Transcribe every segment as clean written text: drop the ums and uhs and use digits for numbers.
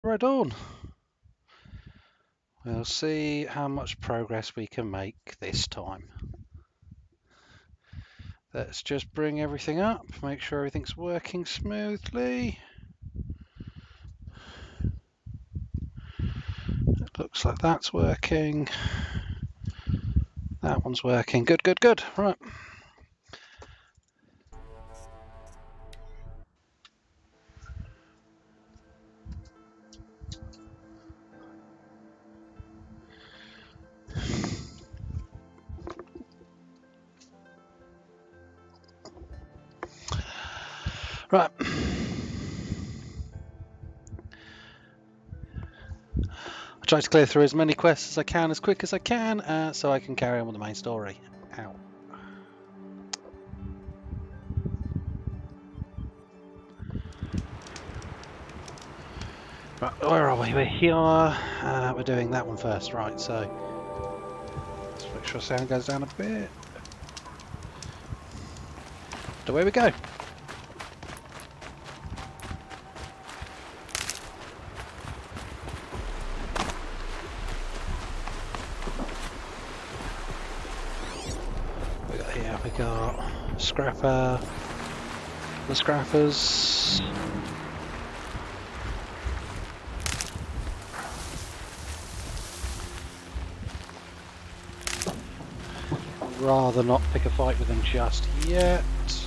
Right on. We'll see how much progress we can make this time. Let's just bring everything up, make sure everything's working smoothly. It looks like that's working. That one's working. Good, good, good. Right. Right. I'll try to clear through as many quests as I can as quick as I can so I can carry on with the main story. Ow. Right, where are we? We're here. We're doing that one first, right, so let's make sure sound goes down a bit. Away we go. We got Scrapper, the Scrappers. I'd rather not pick a fight with them just yet.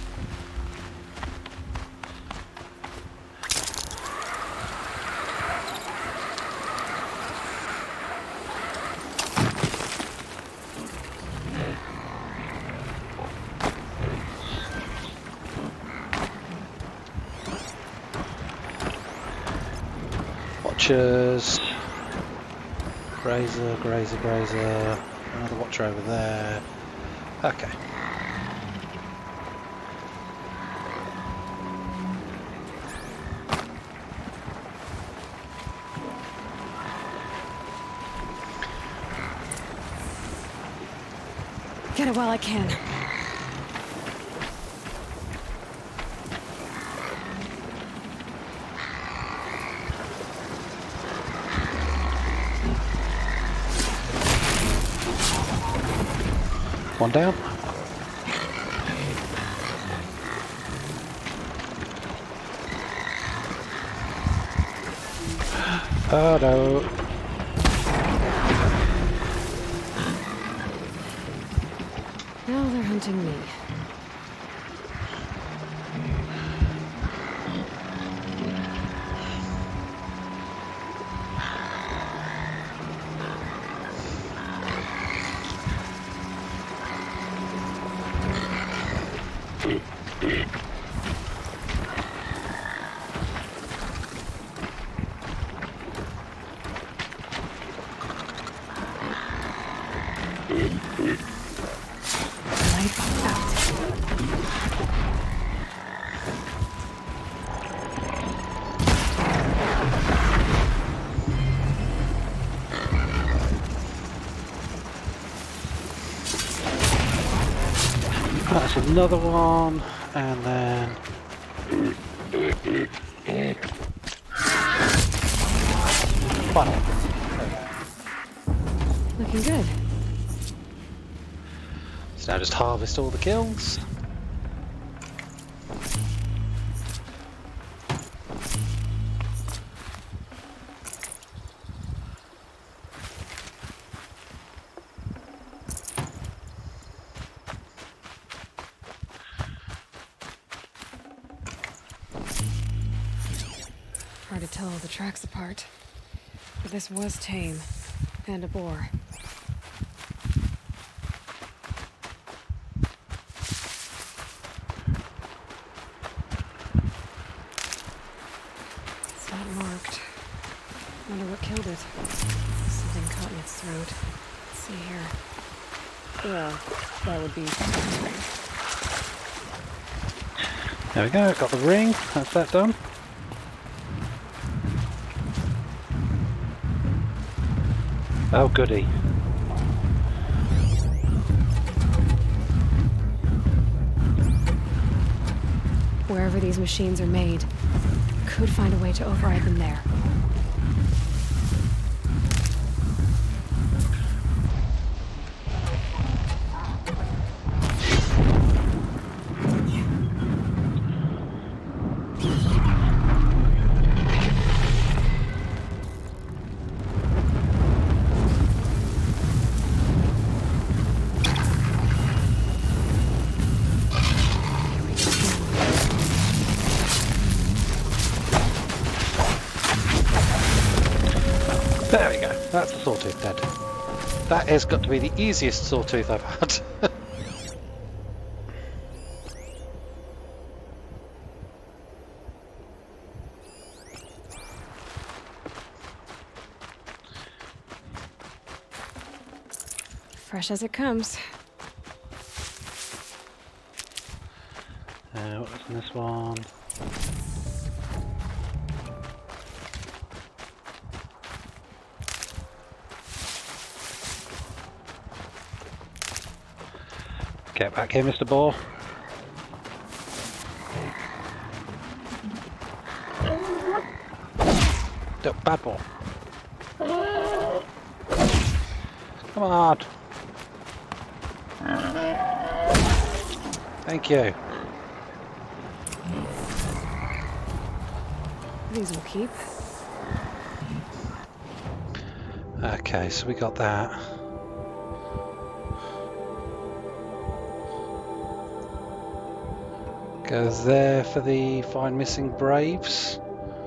Watchers, Grazer, Grazer, Grazer, another Watcher over there. Okay. Get it while I can. One down. Oh no. Now they're hunting me. That's another one, and then funnel. Looking good. So now just harvest all the kills. Hard to tell the tracks apart. But this was tame. And a boar. It's not marked. Wonder what killed it. Something caught in its throat. Let's see here. Well, that would be... There we go, got the ring, that's that done. Oh goody. Wherever these machines are made, could find a way to override them there. There we go. That's the sawtooth dead. That has got to be the easiest sawtooth I've had. Fresh as it comes. What was in this one? Get back here, Mr. Boar. Bad boar. Come on. Thank you. These will keep. Okay, so we got that. Goes there for the find missing Braves.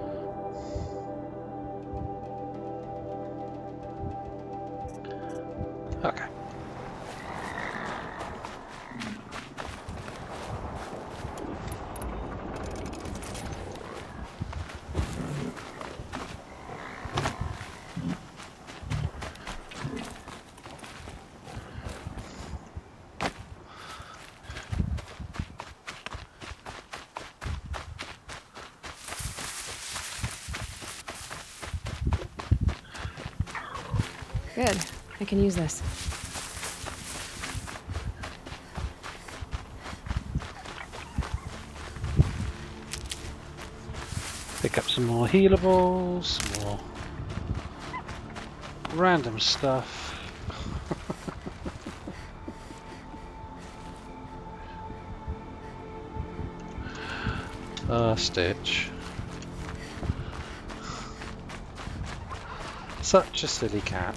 Okay. Good. I can use this. Pick up some more healables, some more random stuff. Stitch. Such a silly cat.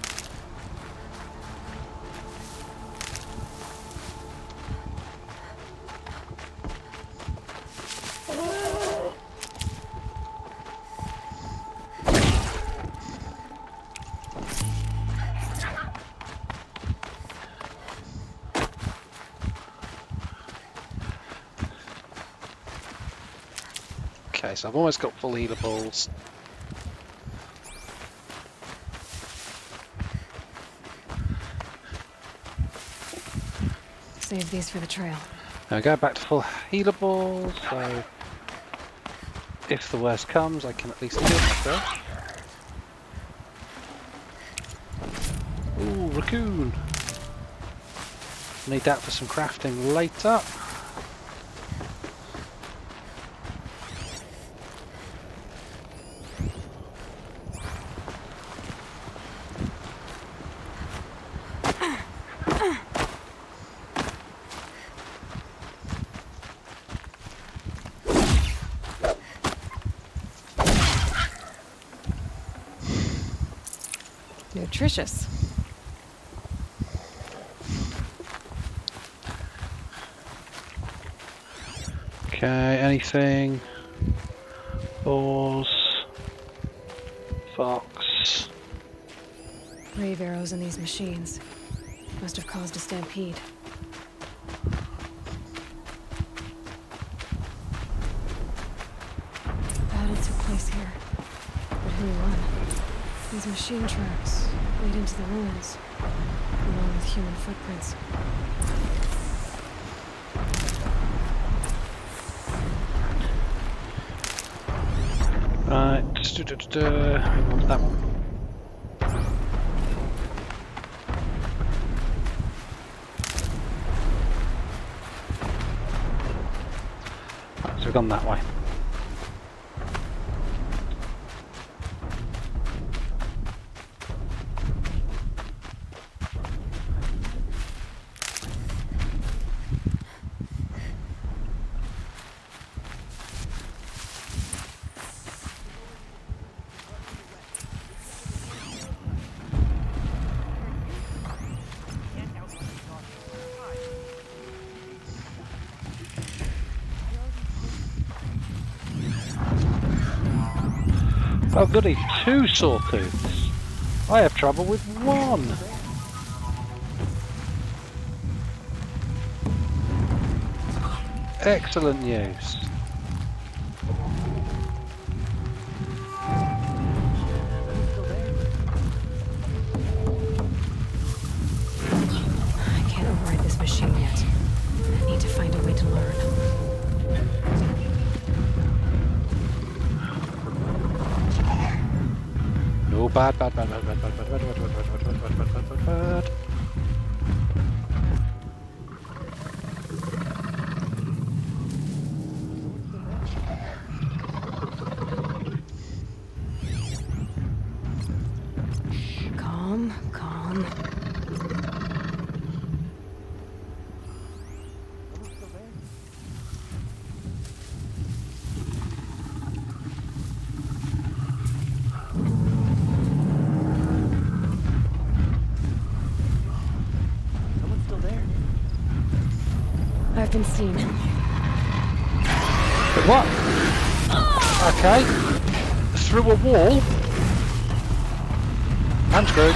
Okay, so I've almost got full healables. Save these for the trail. Now we go back to full healables, so if the worst comes, I can at least heal myself. Ooh, raccoon! Need that for some crafting later. Nutritious. Okay, anything? Boars. Fox. Brave arrows in these machines. Must have caused a stampede. Battle took place here. But who won? These machine tracks lead into the ruins, along with human footprints. Right, we want that one. Right, so we've gone that way. Oh goody, 2 sawtooths. I have trouble with one. Excellent news. I can't override this machine yet. I need to find a way to learn. No, bad. Calm, calm. I've been seen. But what? Okay. Through a wall? I'm screwed.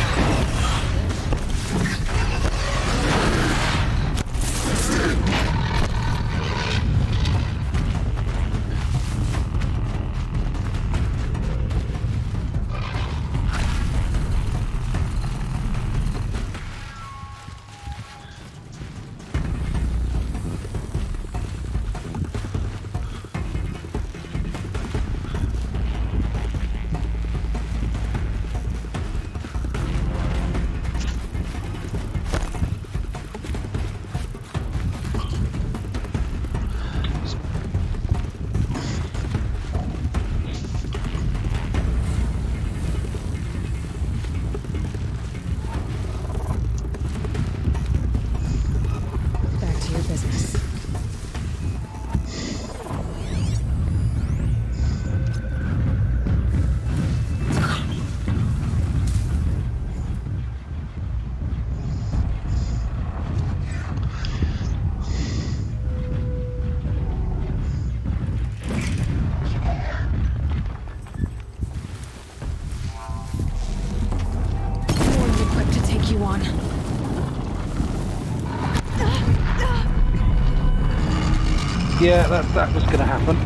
Back to your business. More than equipped to take you on. Yeah, that was going to happen.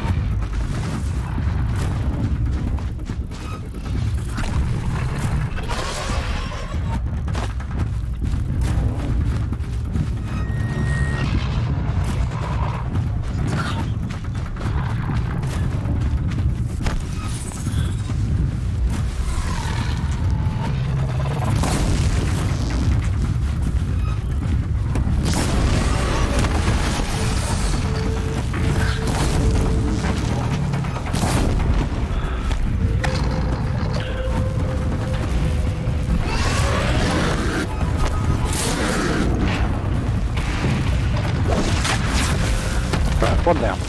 Right, one down.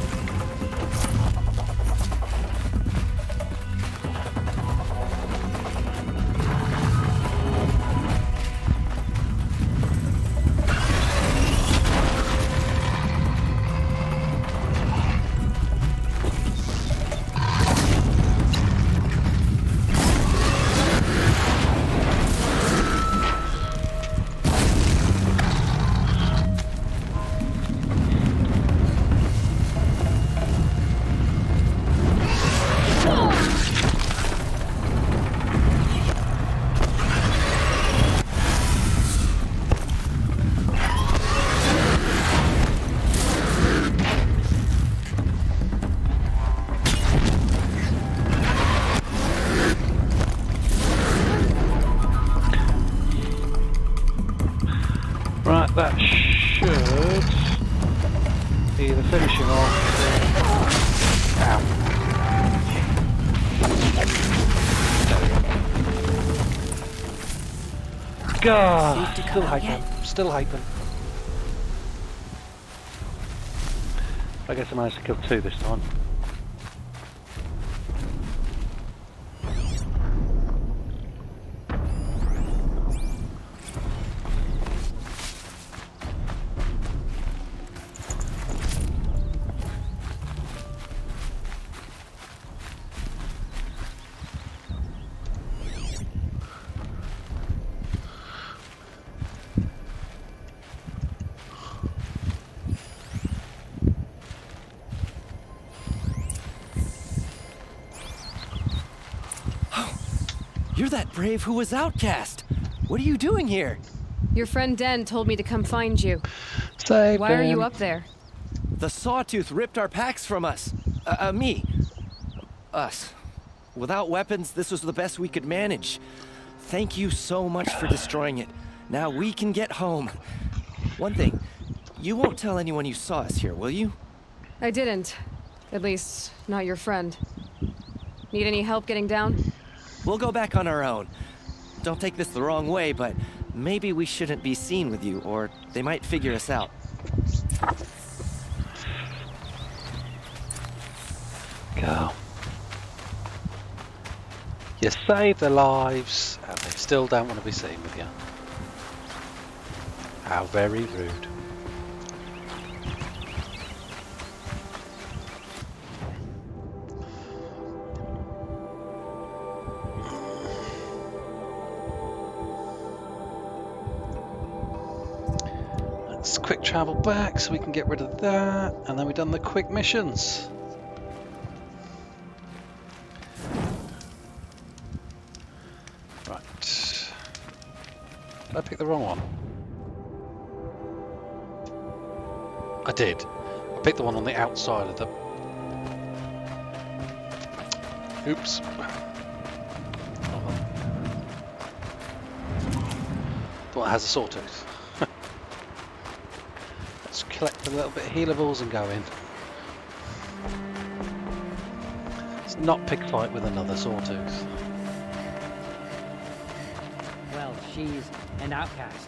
Right, that should be the finishing off. Ow. God, still hyping. I guess I managed to kill two this time. You're that brave who was outcast. What are you doing here? Your friend Den told me to come find you. Save Why are you him. up there? The Sawtooth ripped our packs from us. Me. Us. Without weapons, this was the best we could manage. Thank you so much for destroying it. Now we can get home. One thing, you won't tell anyone you saw us here, will you? I didn't. At least, not your friend. Need any help getting down? We'll go back on our own. Don't take this the wrong way, but maybe we shouldn't be seen with you, or they might figure us out. Go. You save their lives, and they still don't want to be seen with you. How very rude. Let's quick travel back so we can get rid of that, and then we've done the quick missions. Right. Did I pick the wrong one? I did. I picked the one on the outside of the... Oops. Oh, well. The one that has a sawtooth. Let's collect a little bit of healables and go in. Let's not pick fight with another sawtooth. Well, she's an outcast.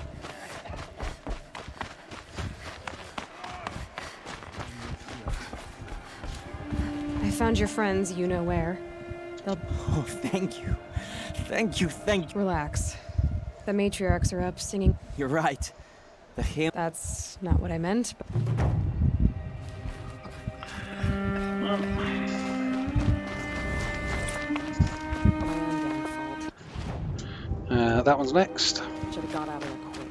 I found your friends, you know where. They'll... Oh, thank you. Thank you, thank you. Relax. The matriarchs are up singing... You're right. The hymn... That's not what I meant, but... That one's next. Should have got out of there quick.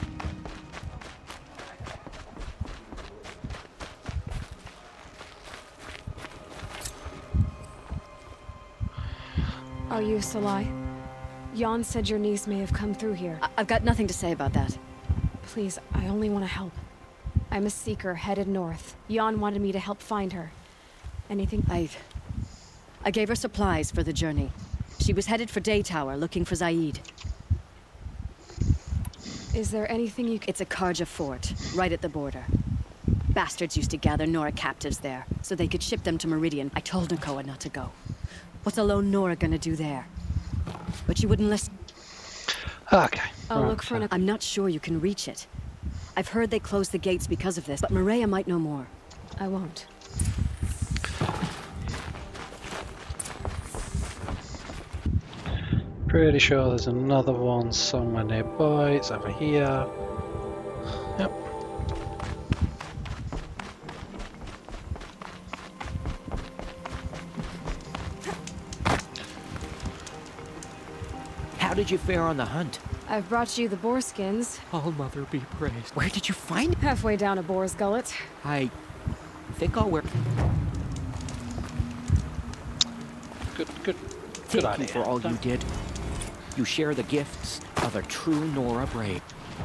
Are you Salai? Jan said your niece may have come through here. I've got nothing to say about that. Please, I only want to help. I'm a seeker headed north. Jan wanted me to help find her. Anything? I gave her supplies for the journey. She was headed for Day Tower looking for Zaid. Is there anything you can... It's a Karja fort, right at the border. Bastards used to gather Nora captives there, so they could ship them to Meridian. I told Nakoa not to go. What's a lone Nora gonna do there? But she wouldn't listen. Okay. I'll right. look for an... I'm not sure you can reach it. I've heard they closed the gates because of this, but Maria might know more. I won't. Pretty sure there's another one somewhere nearby. It's over here. Yep. How did you fare on the hunt? I've brought you the boar skins. All Mother be praised. Where did you find it? Halfway down a boar's gullet. I think I'll wear... Good Thank you idea. for all you did. You share the gifts of a true Nora brave.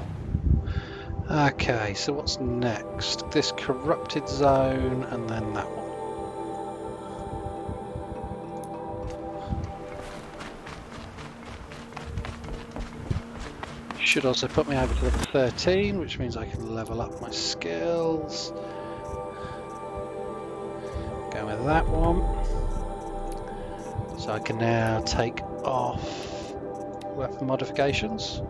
Okay, so what's next? This corrupted zone and then that one. Should also put me over to level 13, which means I can level up my skills. Go with that one. So I can now take off weapon modifications.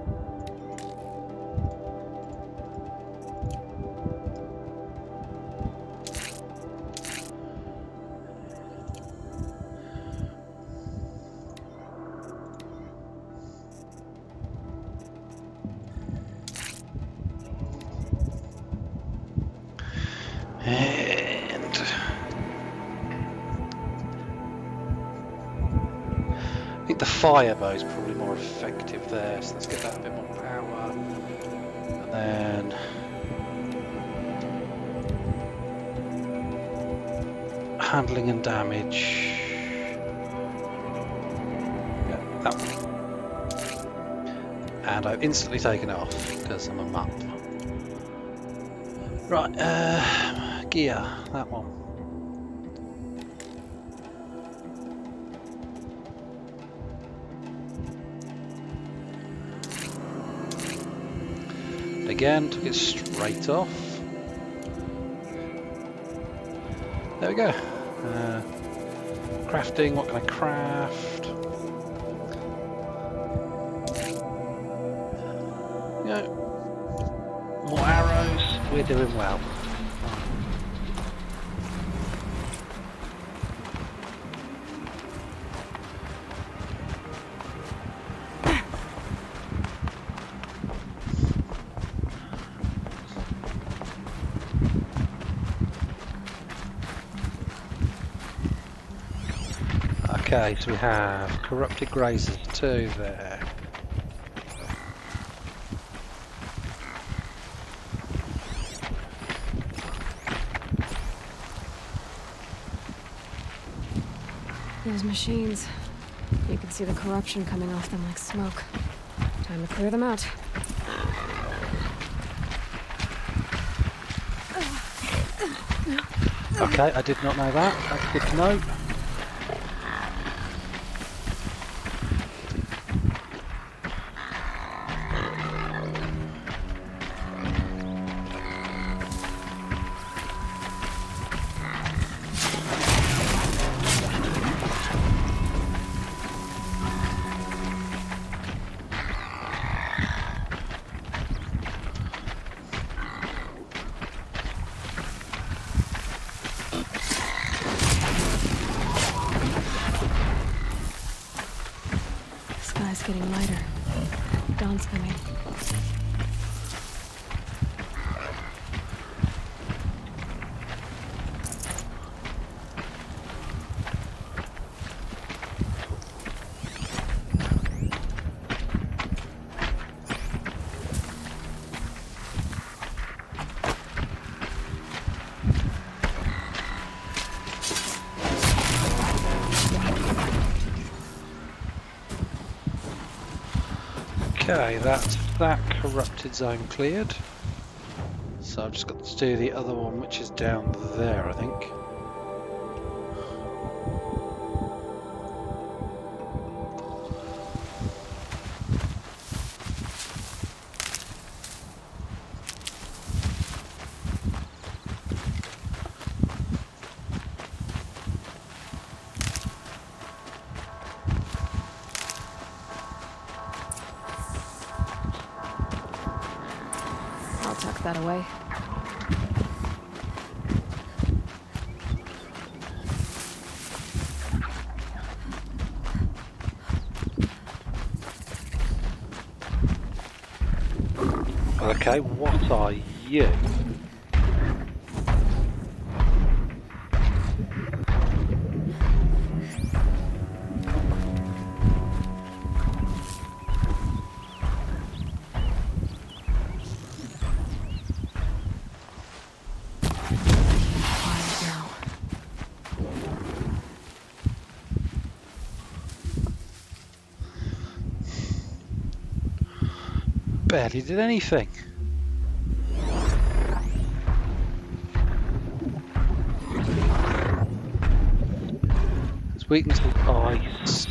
And I think the fire bow is probably more effective there, so let's get that a bit more power. And then handling and damage. Yeah, That one. And I've instantly taken it off because I'm a mupp. Right, gear, that one. Again, took it straight off. There we go. Crafting, what can I craft? More arrows, we're doing well. Okay, so we have corrupted grazers 2 there. Those machines. You can see the corruption coming off them like smoke. Time to clear them out. Okay, I did not know that. That's good to know. Sky's getting lighter. Dawn's coming. Okay, that's that corrupted zone cleared. So I've just got to do the other one, which is down there, I think. I'll tuck that away. Okay, what are you? Quiet now. Barely did anything. It's weakness to ice.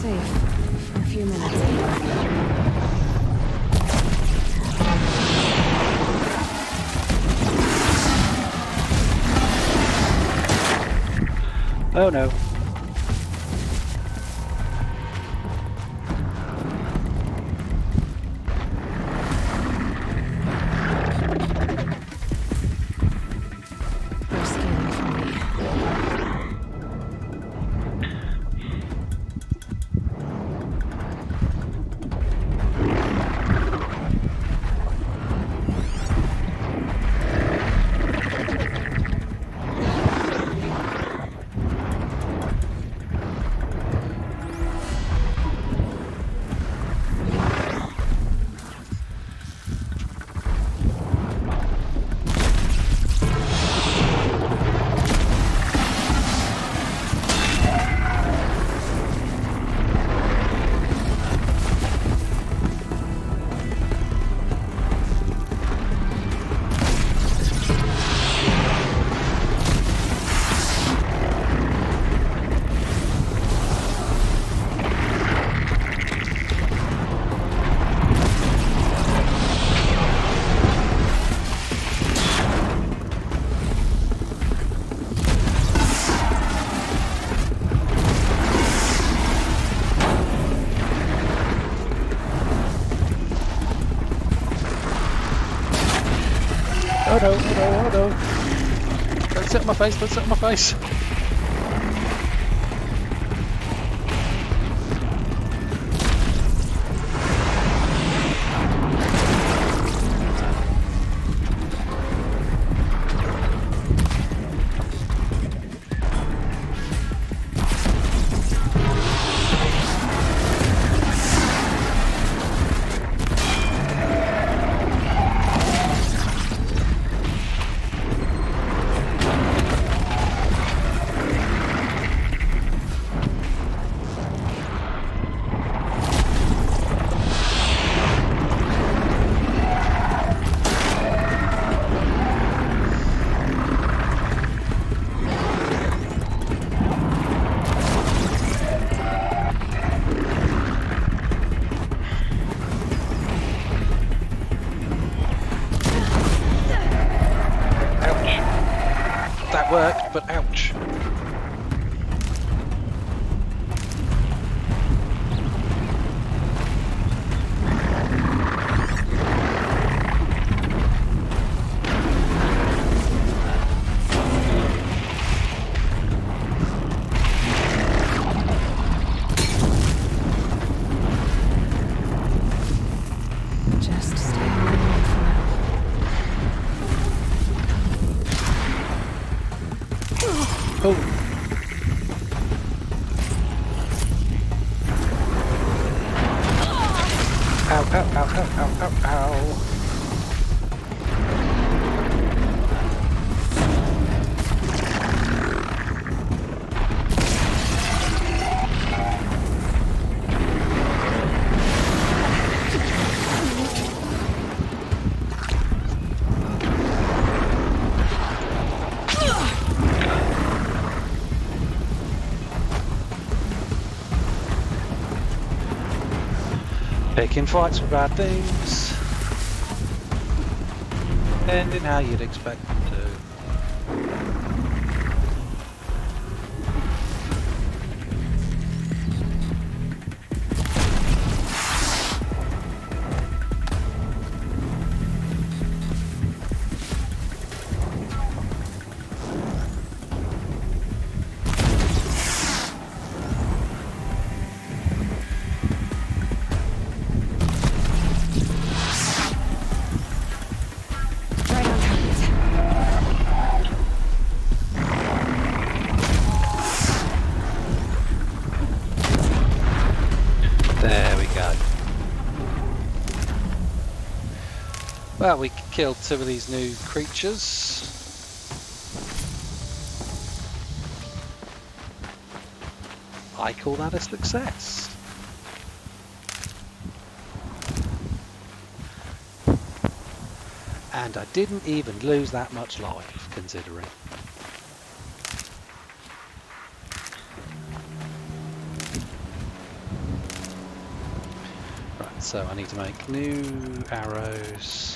safe for a few minutes anyway. Oh no. They're scanning for me. Oh no, oh no, oh no. Don't sit on my face, don't sit on my face. That worked, but ouch. Just stay where you are for now. Oh. Ow, ow, ow, ow, ow, ow, ow. Picking fights for bad things. Ending how you'd expect them to. Right on target. There we go. Well, we killed two of these new creatures. I call that a success. And I didn't even lose that much life, considering. So I need to make new arrows.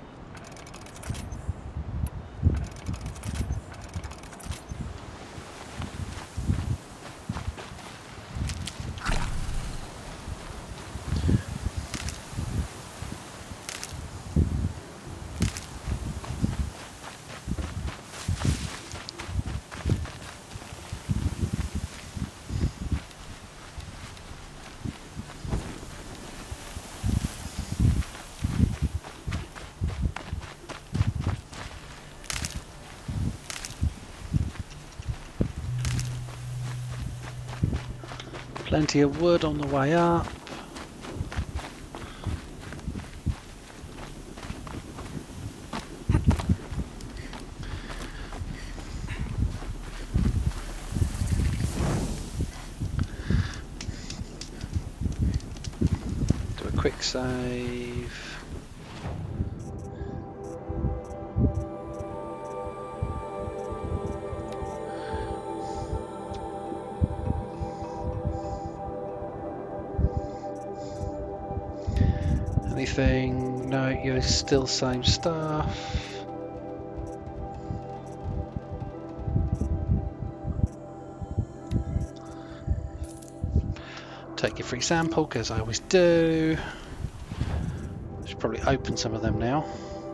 Plenty of wood on the way up. Do a quick save. Anything? No, you're still same stuff. Take your free sample, because I always do. Should probably open some of them now.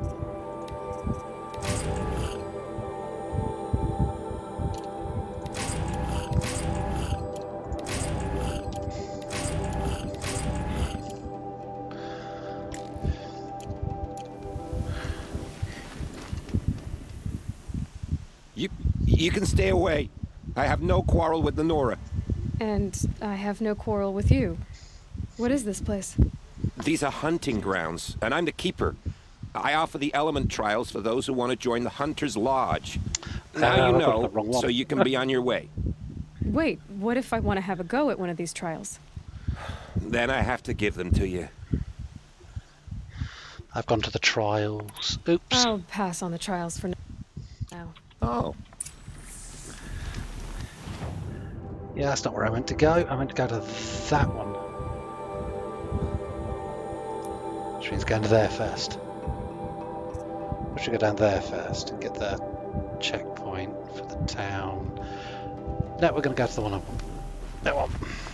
You can stay away. I have no quarrel with the Nora. And I have no quarrel with you. What is this place? These are hunting grounds, and I'm the keeper. I offer the element trials for those who want to join the Hunter's Lodge. Now you know, so you can be on your way. Wait, what if I want to have a go at one of these trials? Then I have to give them to you. I've gone to the trials. Oops. I'll pass on the trials for now. Oh. Yeah, that's not where I meant to go. I meant to go to that one. Which means going to there first. We should go down there first and get the checkpoint for the town. No, we're going to go to the one I want. That one.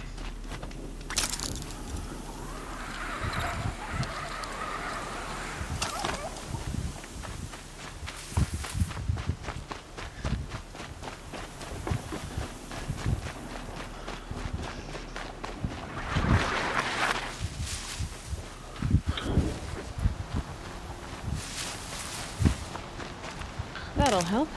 That'll help.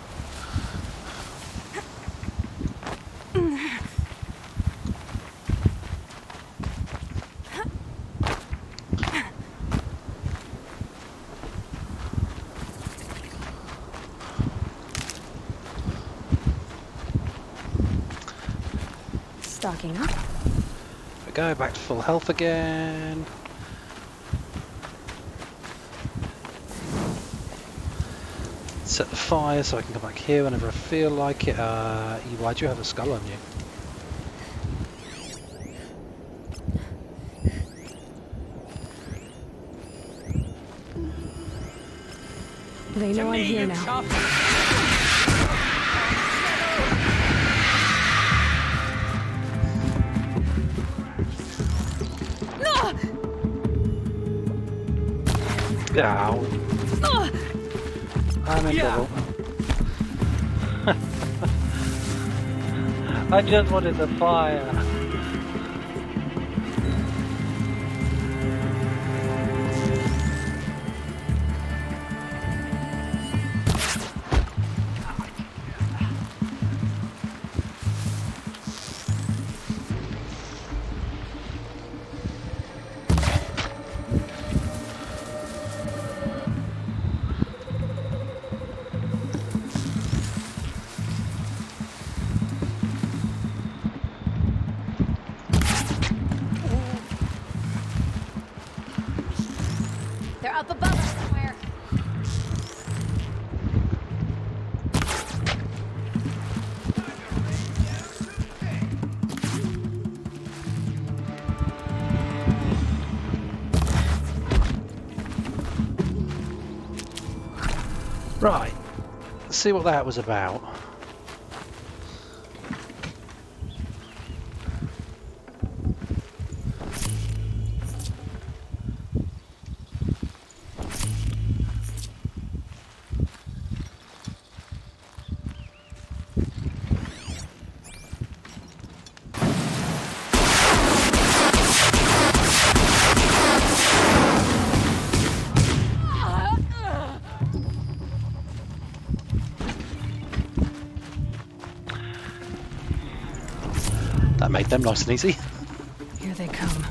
Stocking up. We go back to full health again. Set the fire so I can come back here whenever I feel like it. Why do you have a skull on you? They know I'm here now. Ow. I'm in trouble. I just wanted the fire. Right, let's see what that was about. That made them nice and easy. Here they come.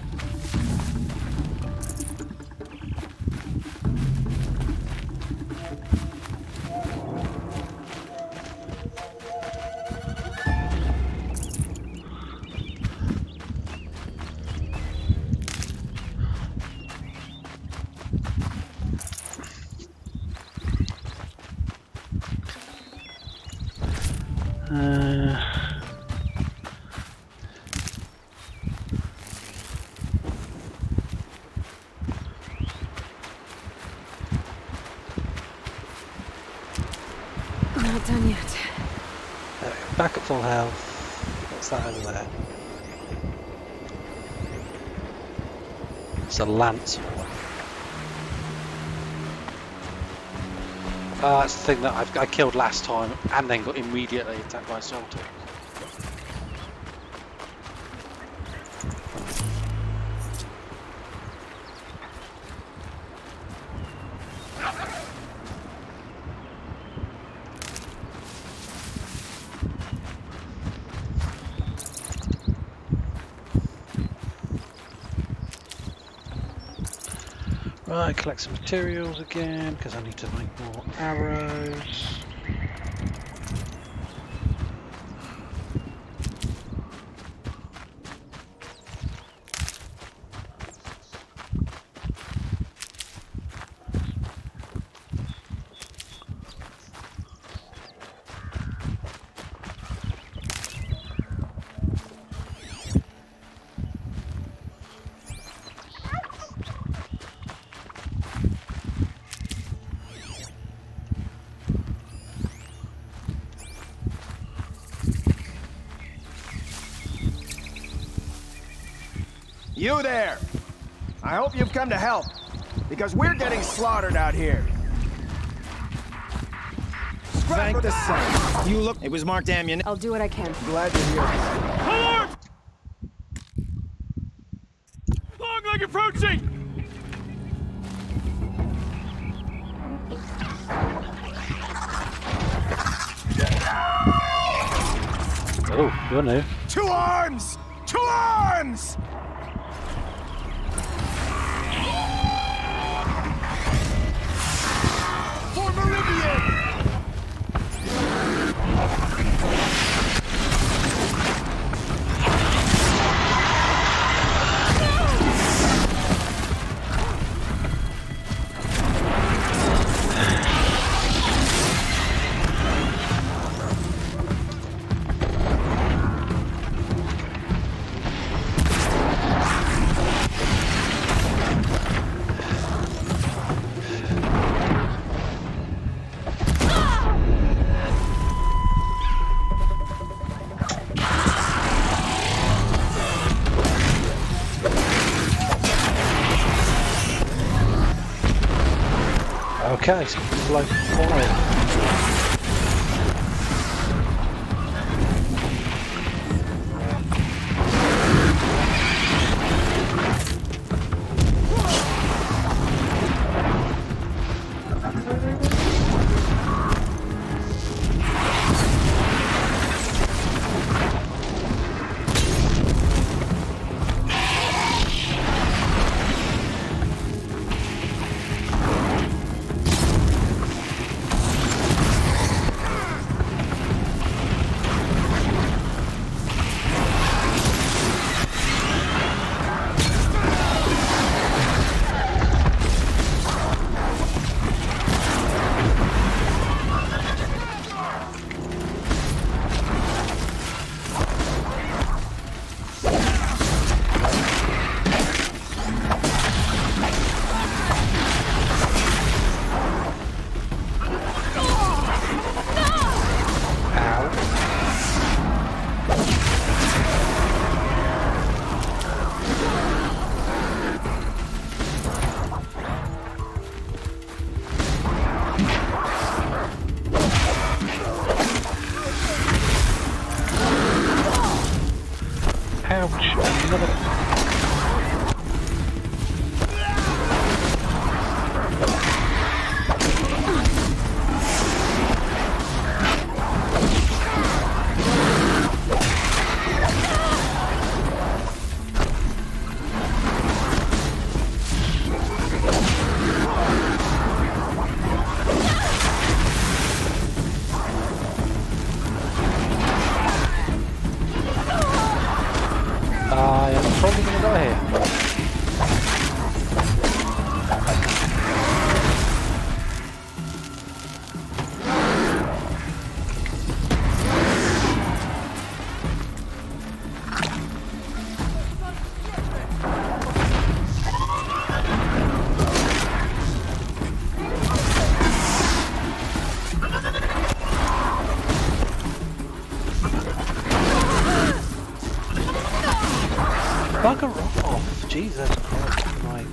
Not done yet. Back at full health. What's that over there? It's a lance. That's the thing that I killed last time and then got immediately attacked by a soldier. Right, collect some materials again because I need to make more arrows. You there! I hope you've come to help, because we're getting slaughtered out here. Thank the saints. You look... It was marked ammunition. I'll do what I can. Glad you're here. Alarm! Long leg approaching! Oh, you're new. 2 arms! 2 arms! For Meridian! Okay, so flow forward. another. I am probably going to die here. Bugger off! Jesus Christ, my...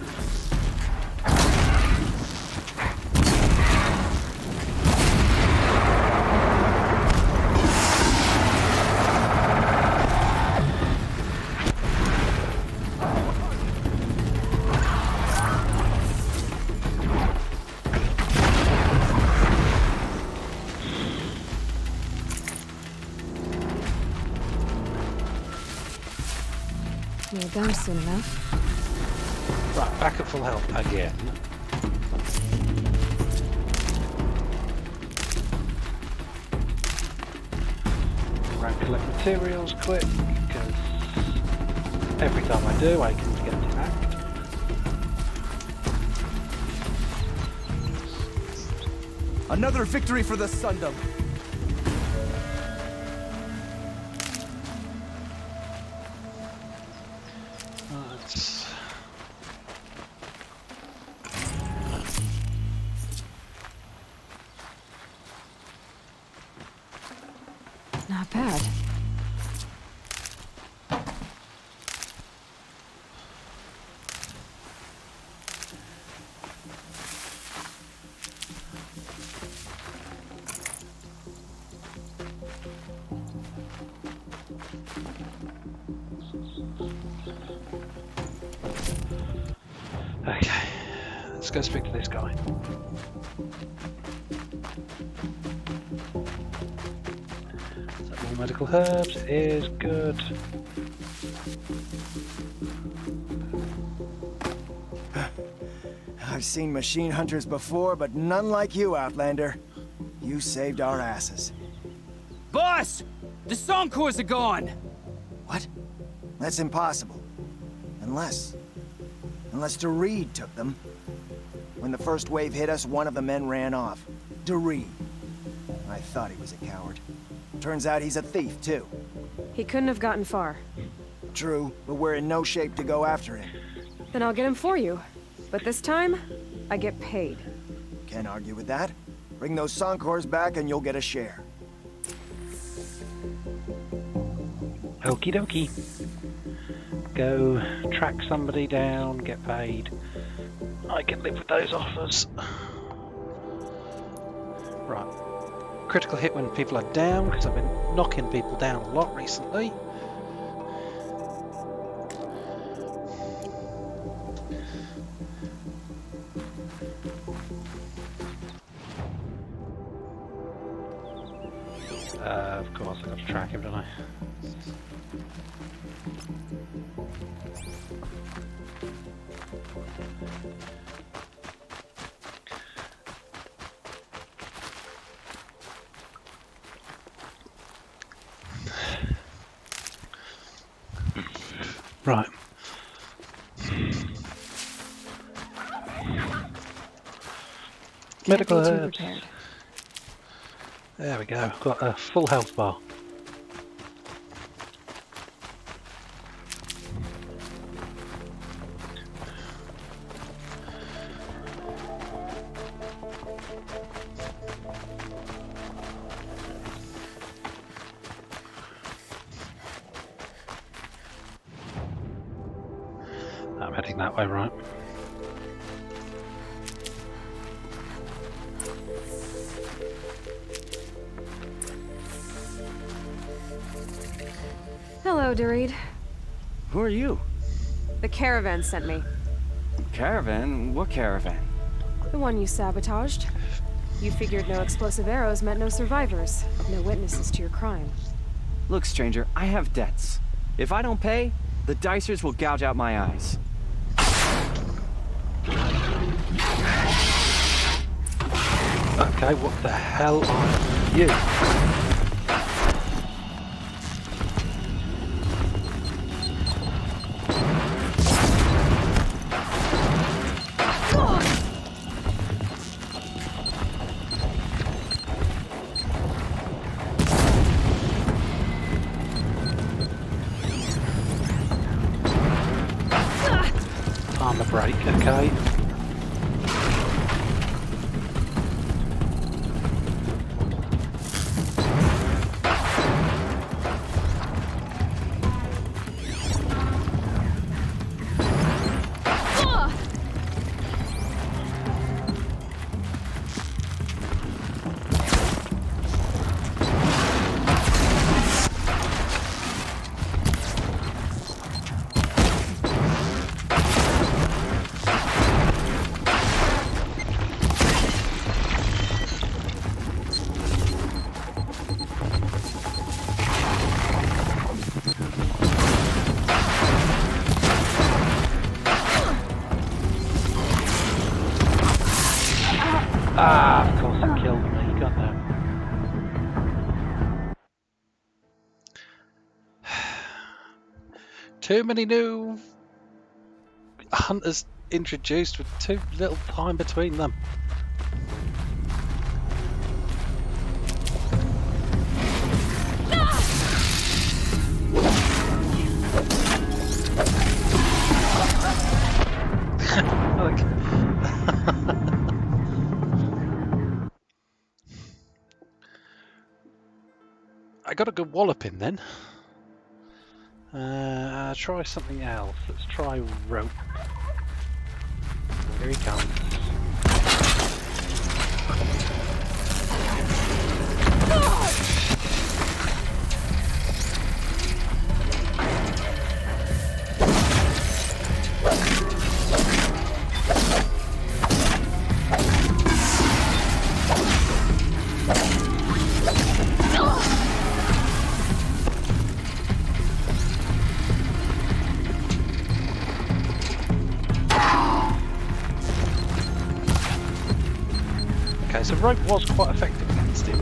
You're done soon enough. Right, back at full health again. Right, collect materials quick, because every time I do I can get attacked. Another victory for the Sundom. Not bad. Okay, let's go speak to this guy. Is that more medical herbs? It is good. I've seen machine hunters before, but none like you, Outlander. You saved our asses. Boss! The Soncors are gone! What? That's impossible. Unless Doreed took them. When the first wave hit us, one of the men ran off. Doreed. I thought he was a coward. Turns out he's a thief, too. He couldn't have gotten far. True, but we're in no shape to go after him. Then I'll get him for you. But this time, I get paid. Can't argue with that. Bring those Soncors back and you'll get a share. Okie dokie. Go track somebody down, get paid. I can live with those offers. Right. Critical hit when people are down, because I've been knocking people down a lot recently. Of course, I've got to track him, don't I? Right. Medical herbs. There we go. Got a full health bar. I'm heading that way, right? Hello, Doreed. Who are you? The caravan sent me. Caravan? What caravan? The one you sabotaged. You figured no explosive arrows meant no survivors. No witnesses to your crime. Look, stranger, I have debts. If I don't pay, the Dicers will gouge out my eyes. Okay, what the hell are you? Armor break, okay. Ah, of course it killed me, got that. Too many new hunters introduced with too little time between them. I got a good walloping then. Try something else. Let's try rope. Here he comes. Okay, so rope was quite effective against him.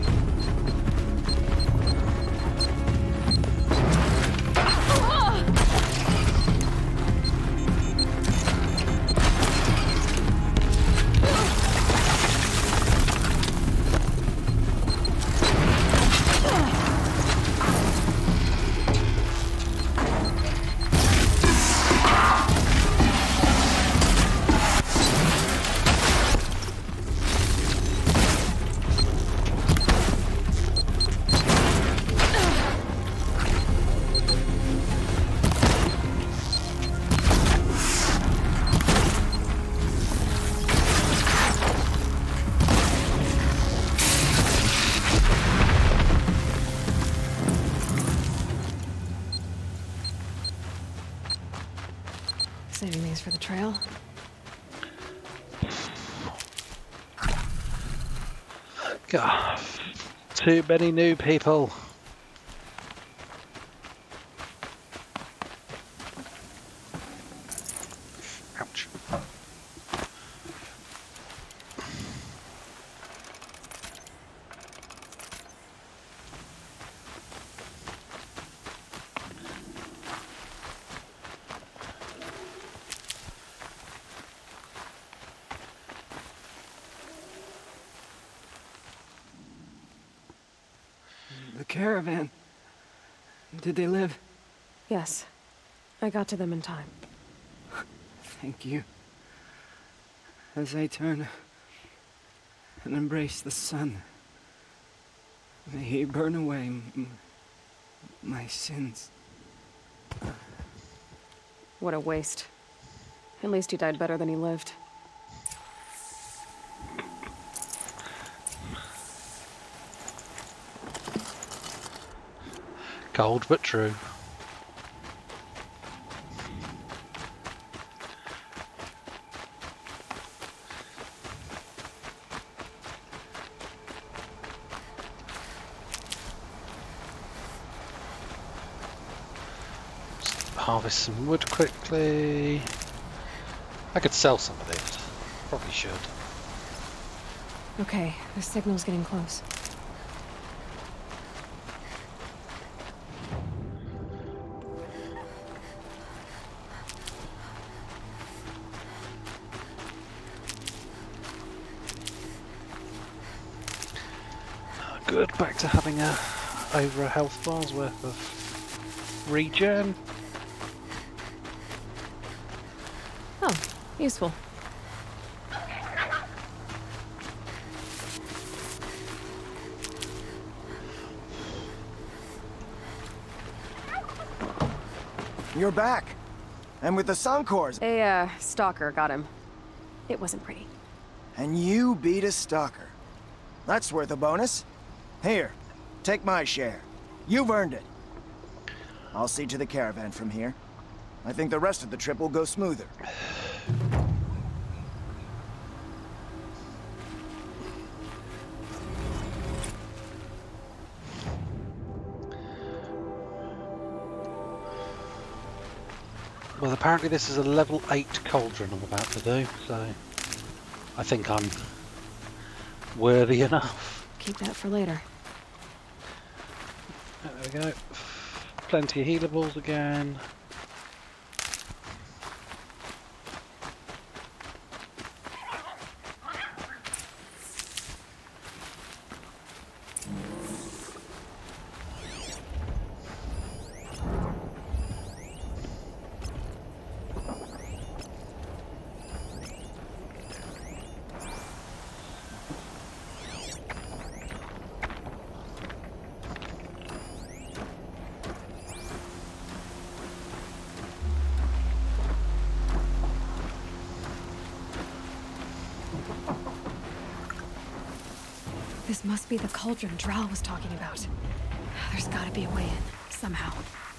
Saving these for the trail. God, too many new people. Ouch. The caravan. Did they live? Yes. I got to them in time. Thank you. As I turn and embrace the sun, may he burn away my sins. What a waste. At least he died better than he lived. Cold but true. harvest some wood quickly. I could sell some of this. Probably should. Okay, the signal's getting close. Good, back to having over a health bar's worth of regen. Oh, useful. You're back. And with the Suncors. A, stalker got him. It wasn't pretty. And you beat a stalker. That's worth a bonus. Here, take my share. You've earned it. I'll see to the caravan from here. I think the rest of the trip will go smoother. Well, apparently this is a level 8 cauldron I'm about to do, so I think I'm worthy enough. Keep that for later. There we go. Plenty of healables again. This must be the cauldron Drow was talking about. There's gotta be a way in, somehow.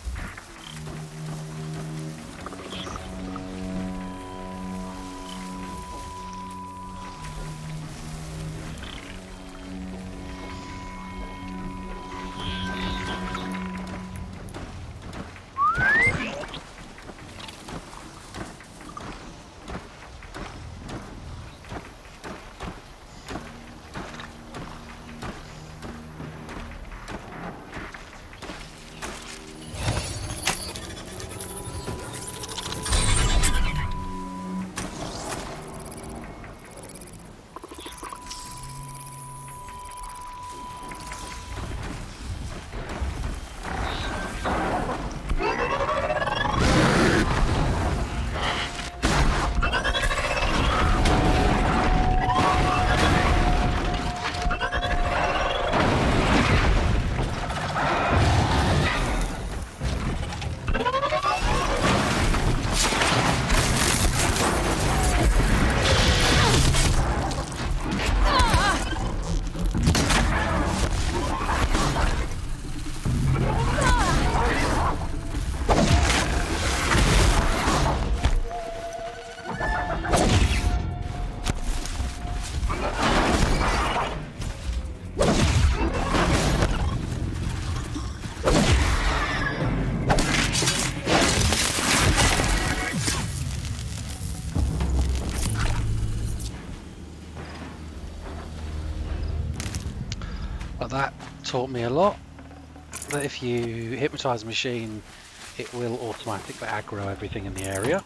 But that taught me a lot, that if you hypnotise a machine, it will automatically aggro everything in the area.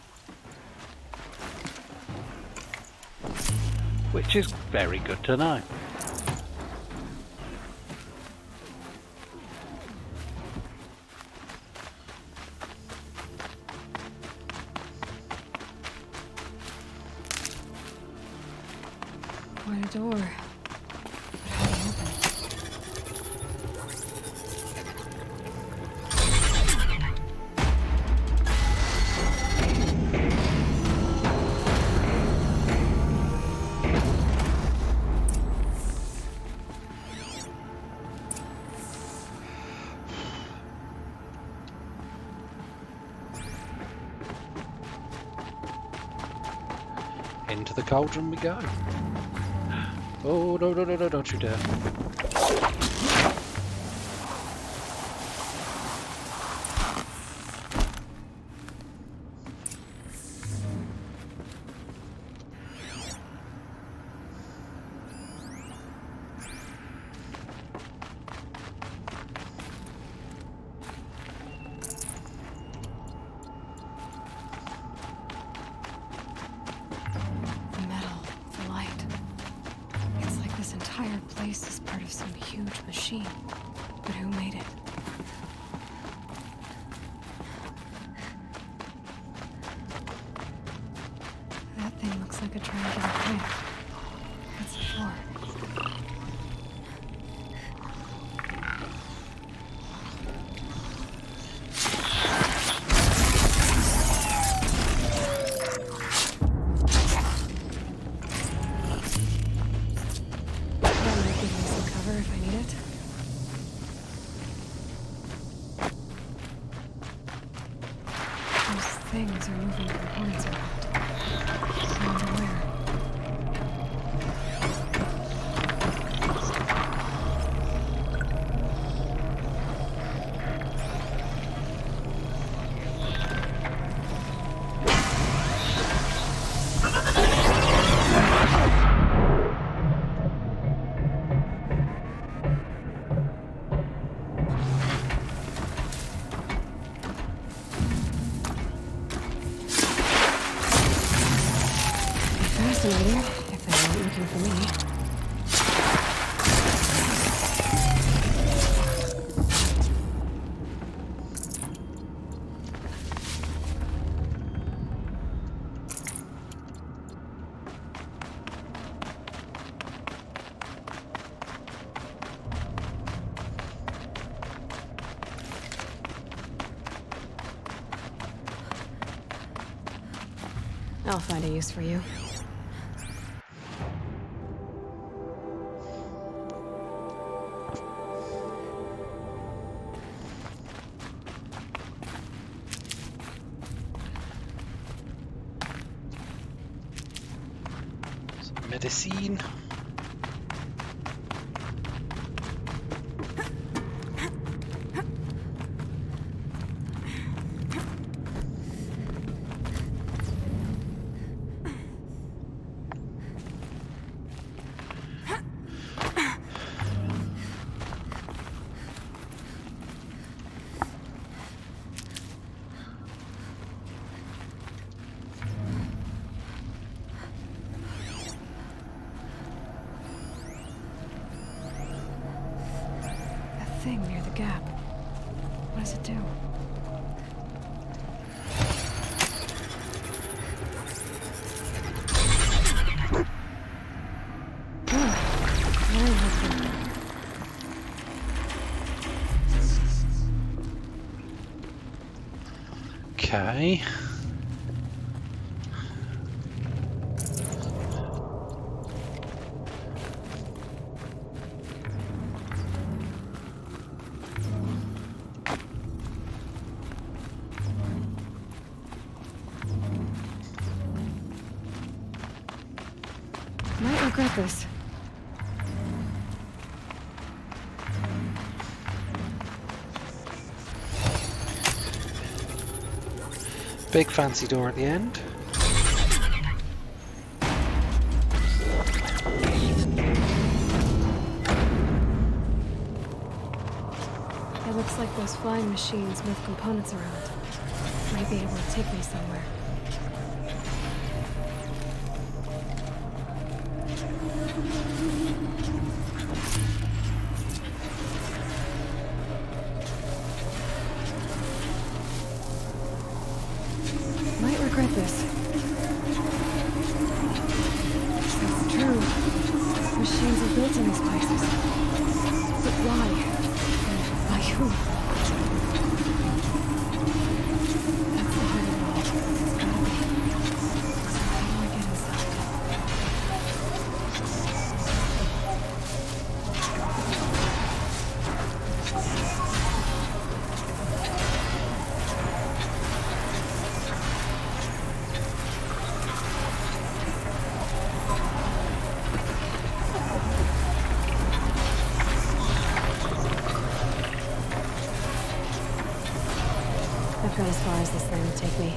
Which is very good to know. What a door. Into the cauldron we go. Oh, no, no, no, no, don't you dare. machine. But who made it? That thing looks like a triangular pit. What's it for? Things are moving components around. I wonder where. Fascinating, if they weren't looking for me. I'll find a use for you. Medicine. Thing near the gap. What does it do? Okay. Might regret this. Big fancy door at the end. It looks like those flying machines move components around. Might be able to take me somewhere. Might regret this. That's true. Machines are built in these places. But why? And by who? That's the heart of it all. It's gotta be. So how do I get inside? I've got as far as this thing will take me.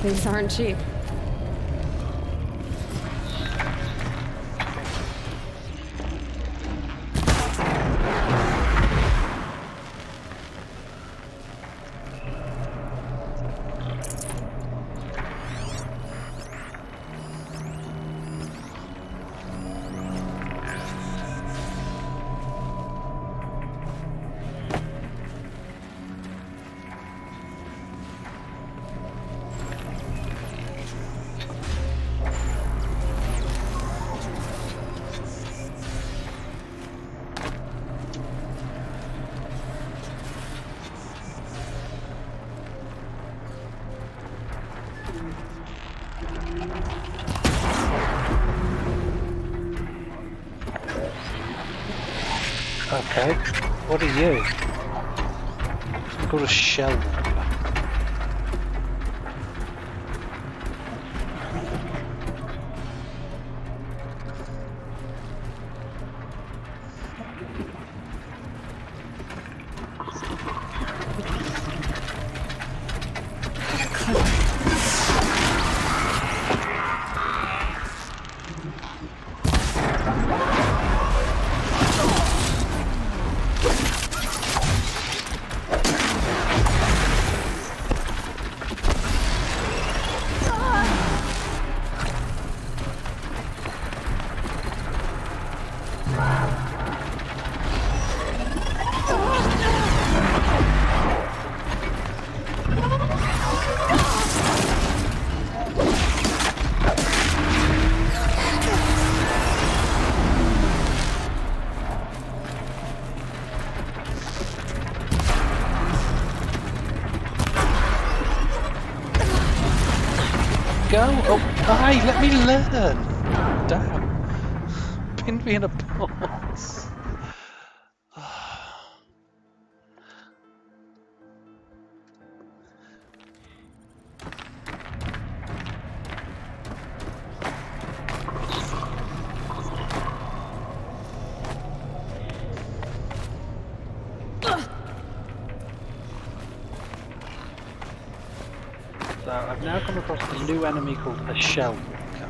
These aren't cheap. Okay, what are you? It's called a shell walker. Go! Oh, hi! Let me learn! Damn! Pinned me in a box. So I've now come across a new enemy called a shell walker.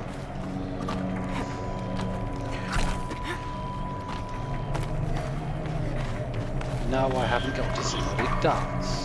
Now I haven't got to see what it does.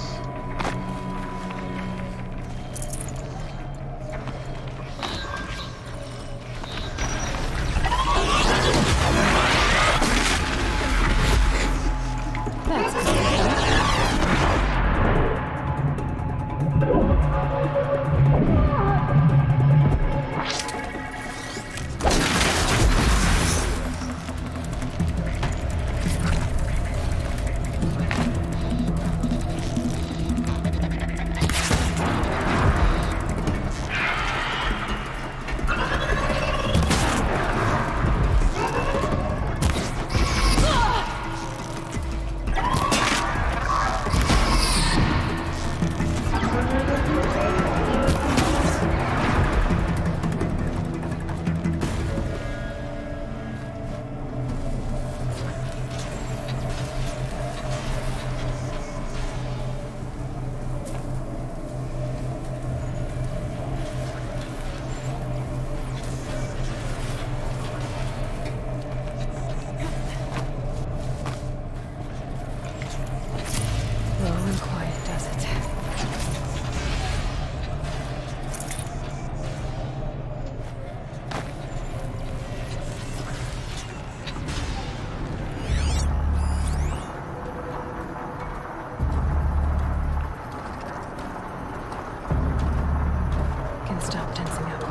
Stop tensing up.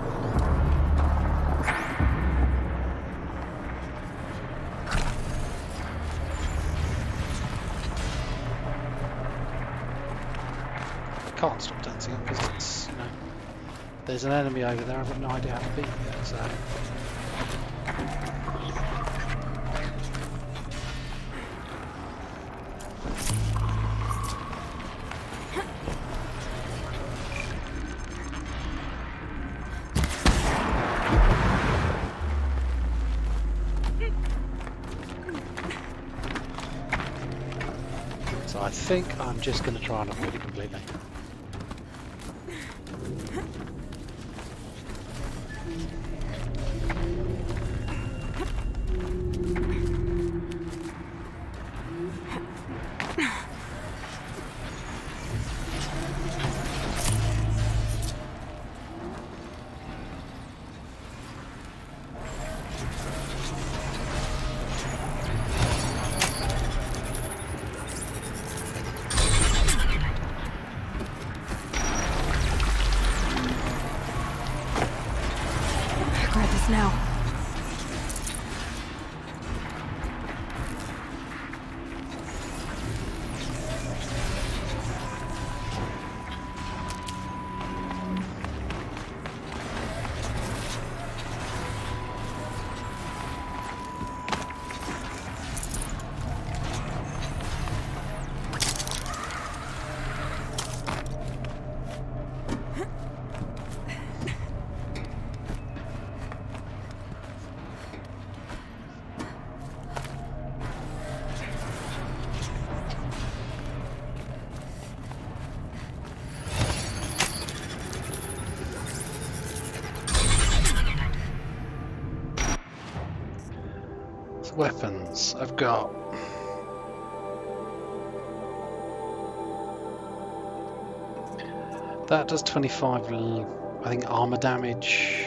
Can't stop tensing up because it's, you know, there's an enemy over there. I've got no idea how to beat it. So. So I think I'm just going to try and avoid it completely. Now. Weapons I've got. That does 25, I think, armor damage.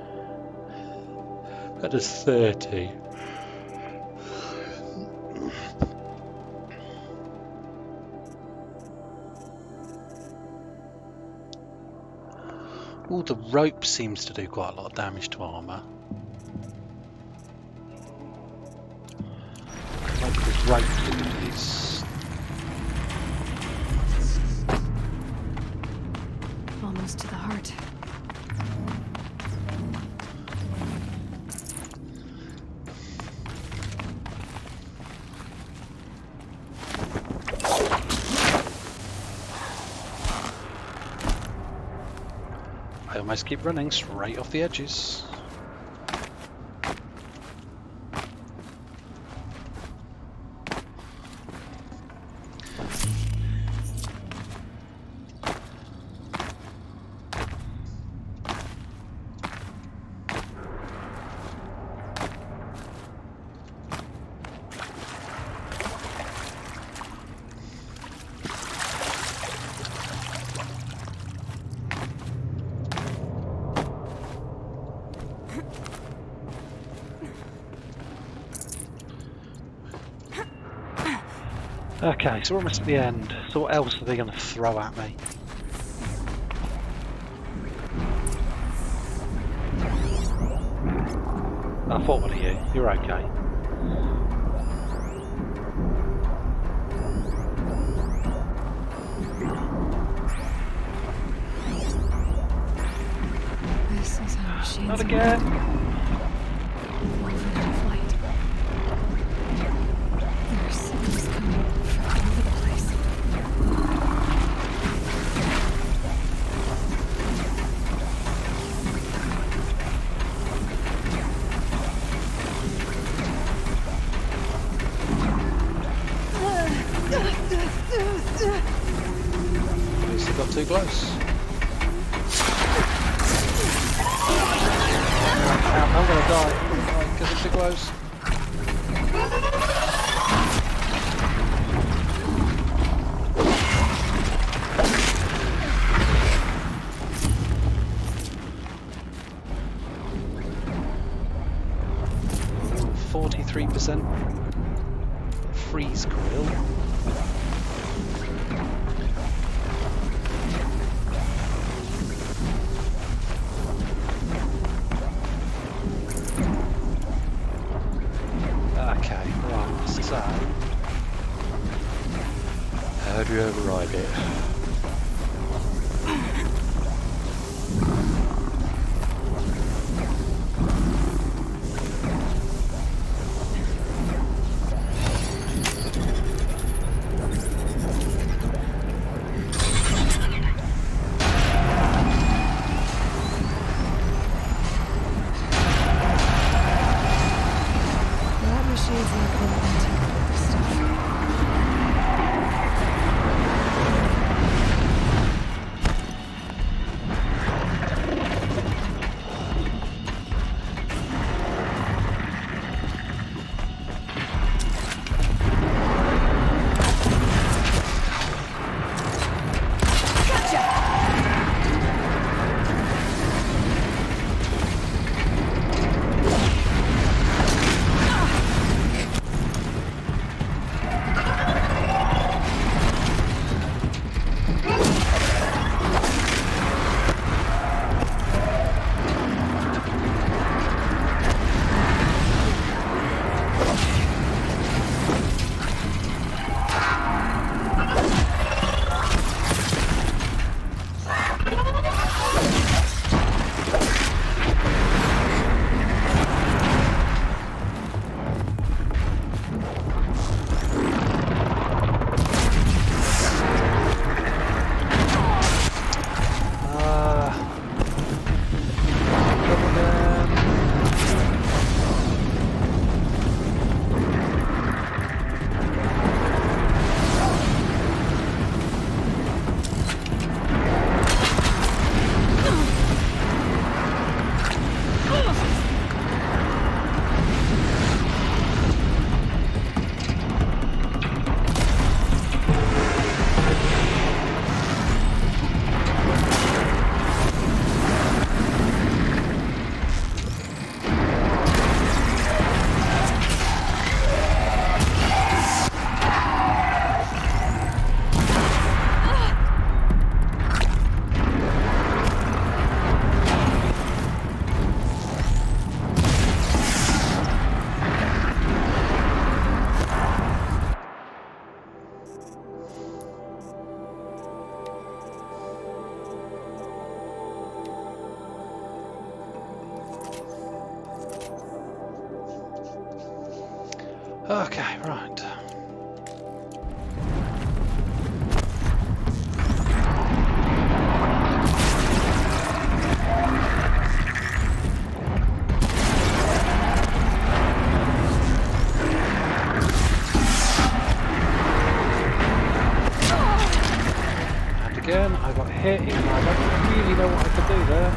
That does 30. Oh, the rope seems to do quite a lot of damage to armor. Right difficulties. Almost to the heart. I almost keep running straight off the edges. Okay, so we're almost at the end. So what else are they going to throw at me? I thought one of you. You're okay. This is how machines Not again. Woven into flight. There are signals coming from all over the place. At least they got too close. I'm gonna die because it's too close. %. Freeze grill. Okay, right, so how do you override it? Okay, right. And again, I got hit even though I don't really know what I could do there.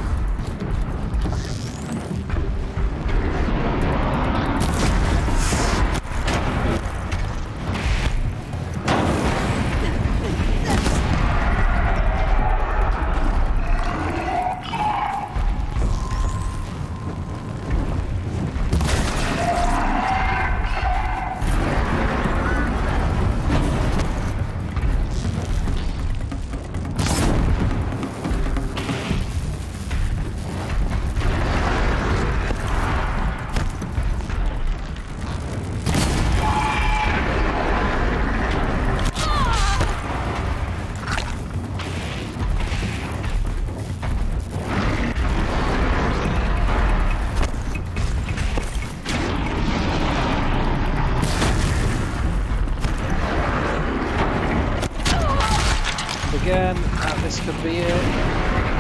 Again, this could be it.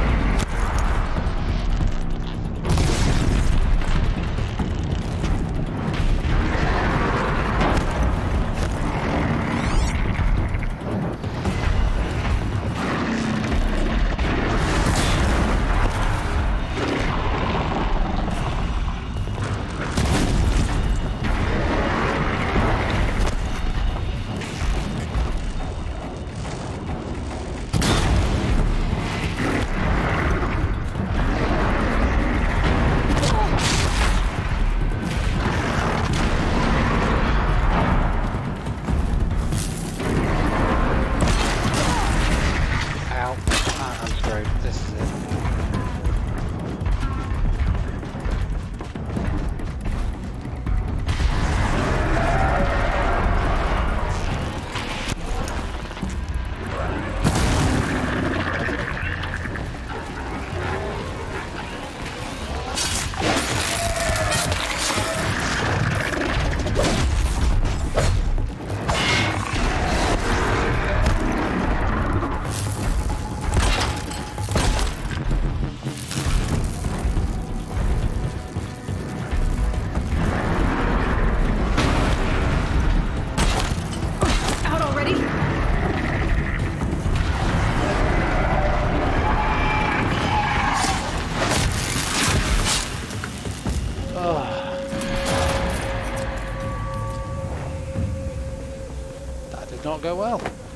Not go well.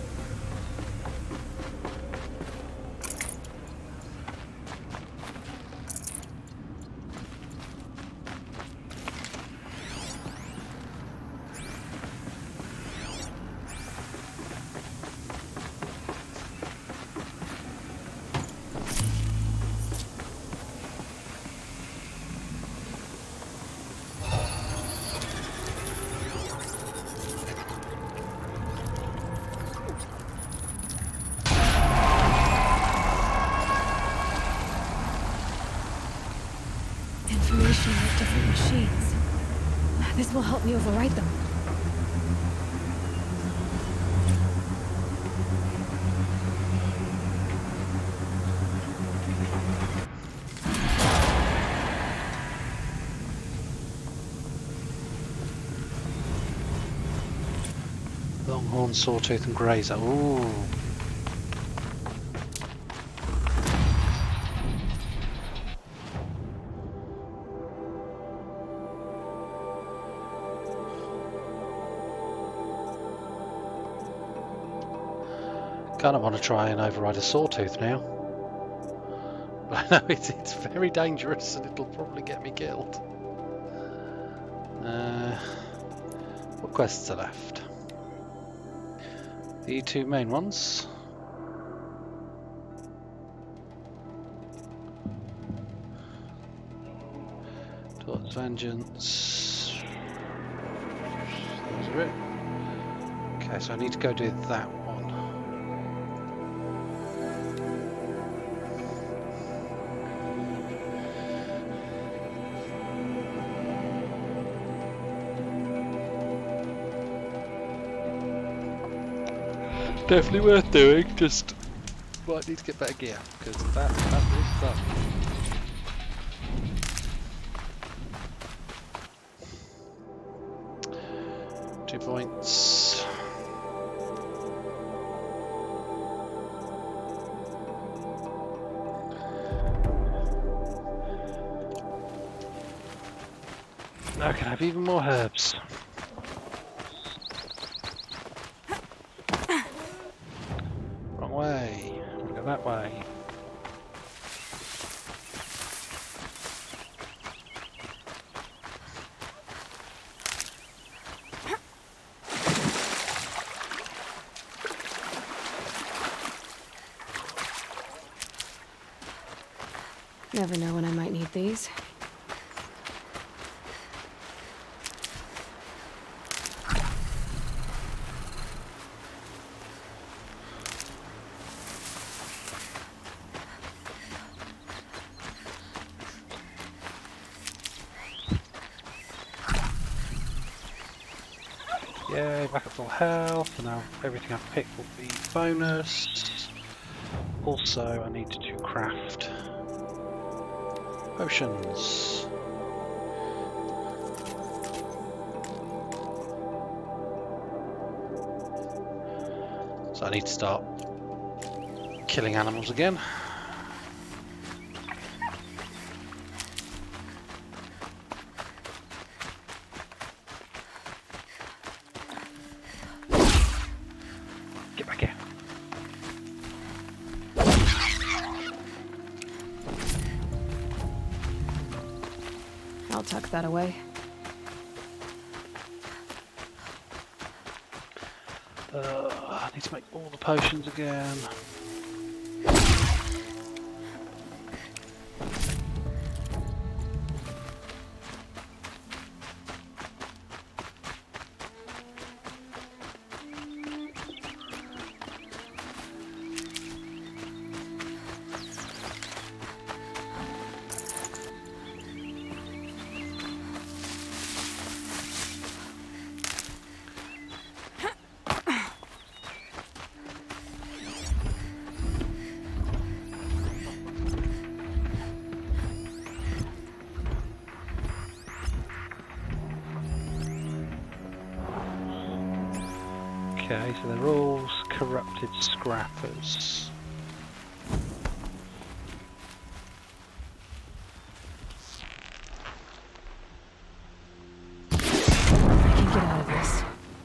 Information about different machines. This will help me override them. Longhorn, Sawtooth and Grazer. Ooh. Kind of want to try and override a Sawtooth now. But I know it's very dangerous and it'll probably get me killed. What quests are left? The two main ones. Towards Vengeance. Those are it. Okay, so I need to go do that one. Definitely worth doing, just might need to get better gear, because that was fun. 2 points. Now can I have even more herbs? Wrong way. We'll go that way. Never know when I might need these. Yay, back at full health, and now everything I've picked will be bonus. Also, I need to craft potions. So I need to start killing animals again. Get back here. I'll tuck that away. I need to make all the potions again. Okay, so they're all corrupted scrappers. I can get out of this.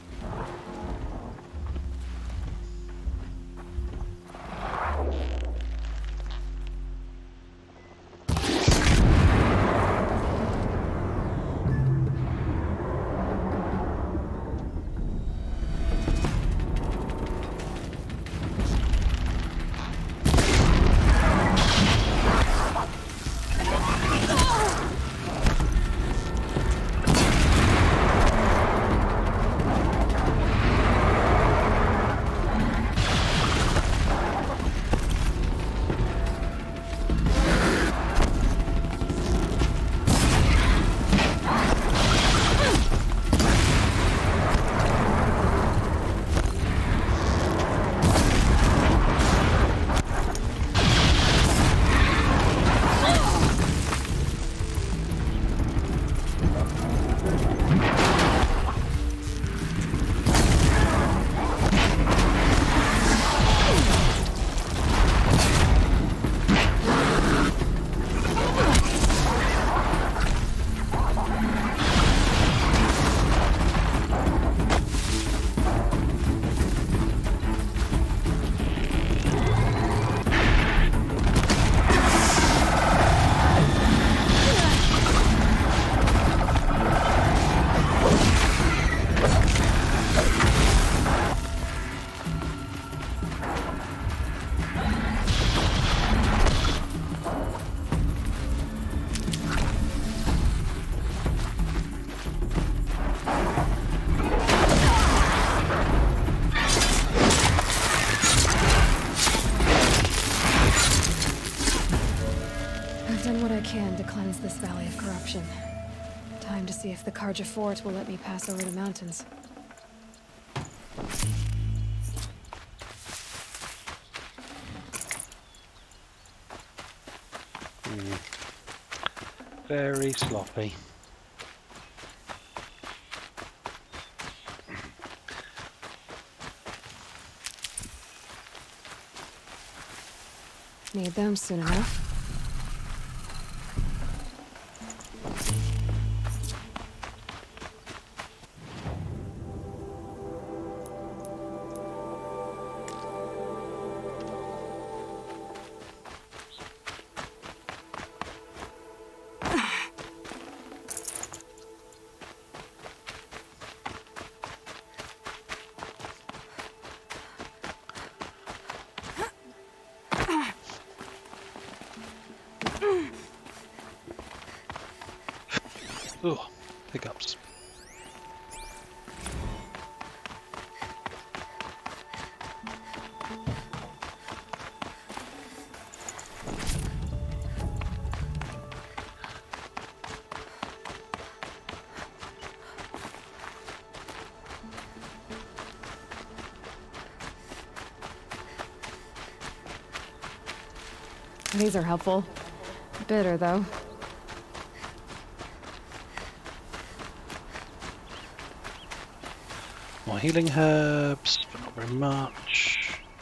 To cleanse this valley of corruption. Time to see if the Carja Fort will let me pass over the mountains. Very sloppy. Need them soon enough. Oh, hiccups. These are helpful. Bitter, though. More healing herbs, but not very much.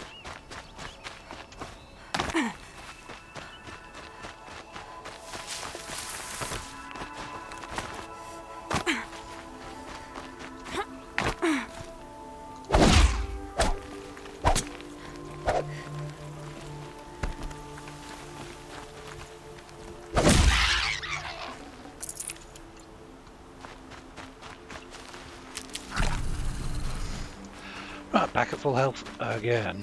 Right, back at full health again.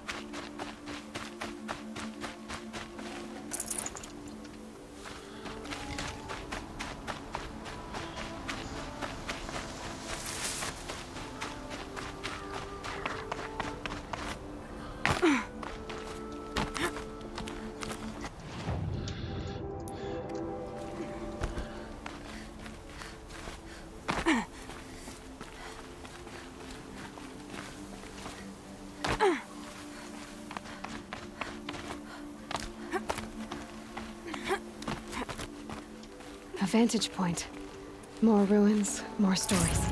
A vantage point. More ruins, more stories.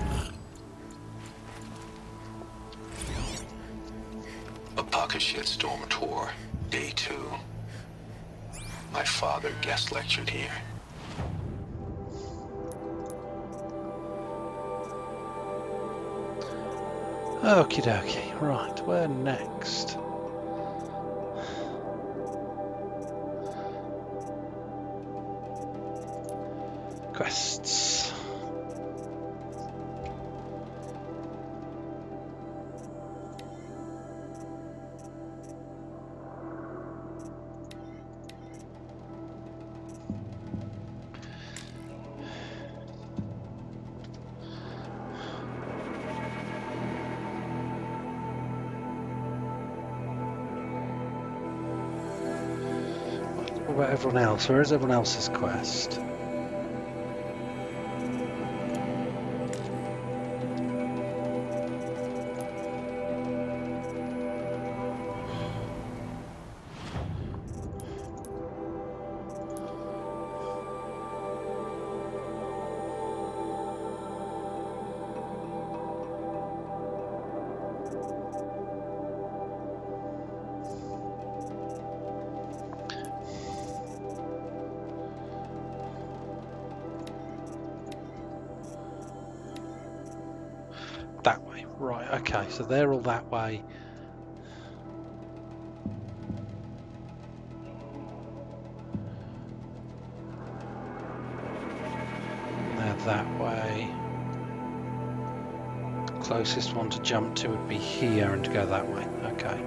Apakashit Storm Tour, Day 2. My father guest lectured here. Okie dokie, right, where next? Quests. What about everyone else? Where is everyone else's quest? That way, right, okay, so they're all that way. They're that way. Closest one to jump to would be here and to go that way, okay.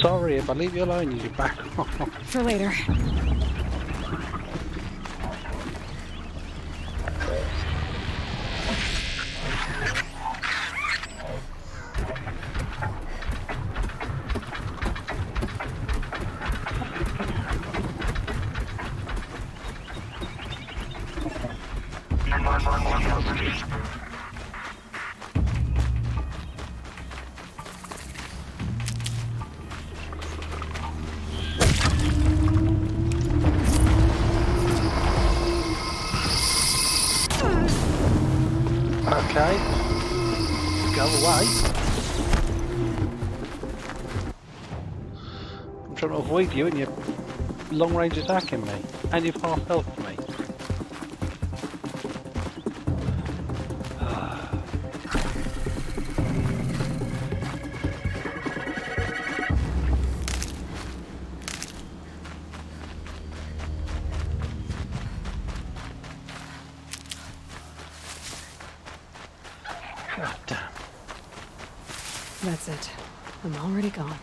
sorry. If I leave you alone, you back off. For later. Okay. Go away. I'm trying to avoid you and you're long range attacking me. And you've half health me. God damn. That's it. I'm already gone.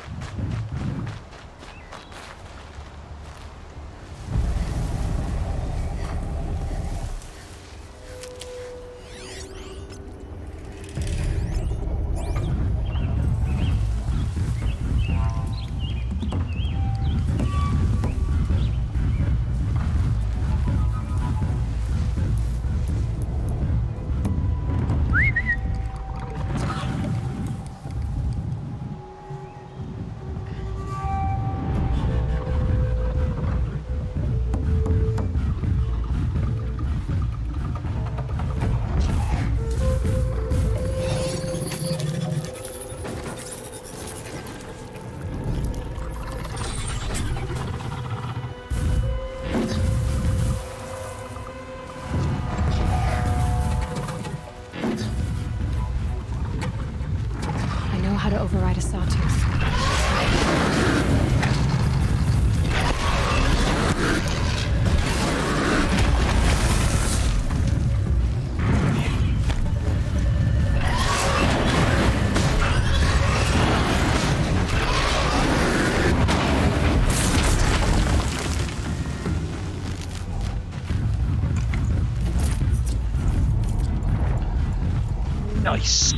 How to override a sawtooth. Nice.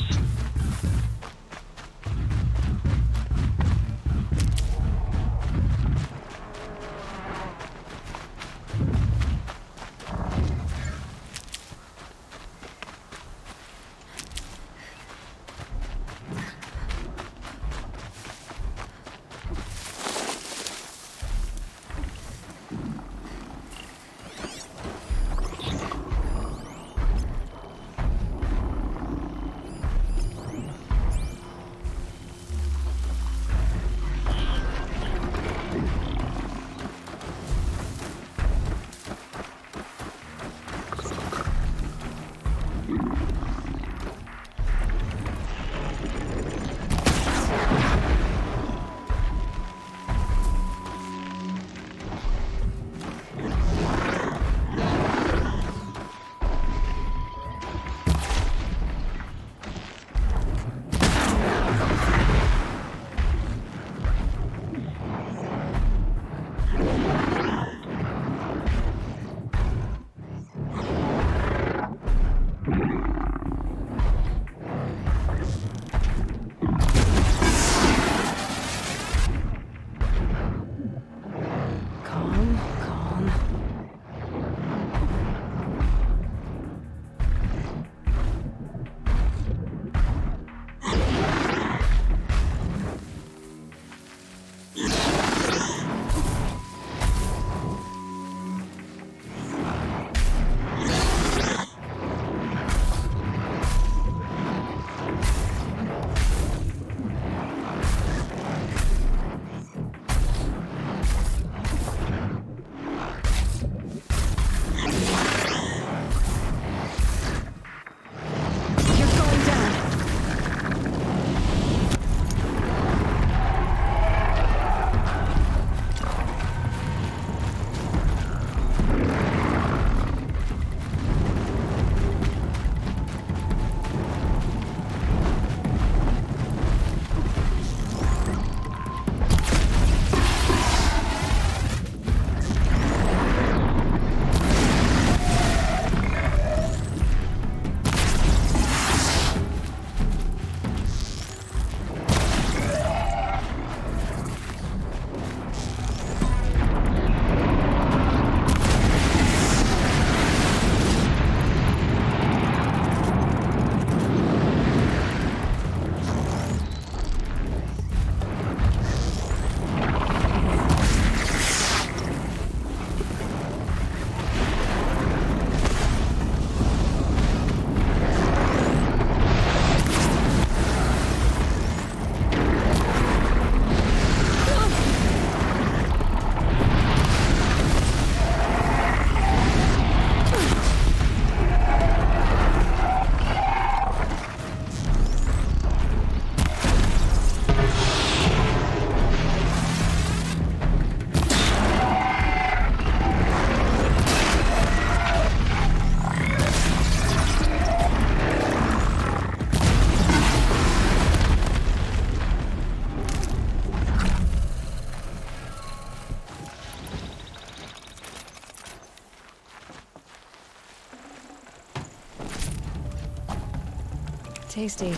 Tasty.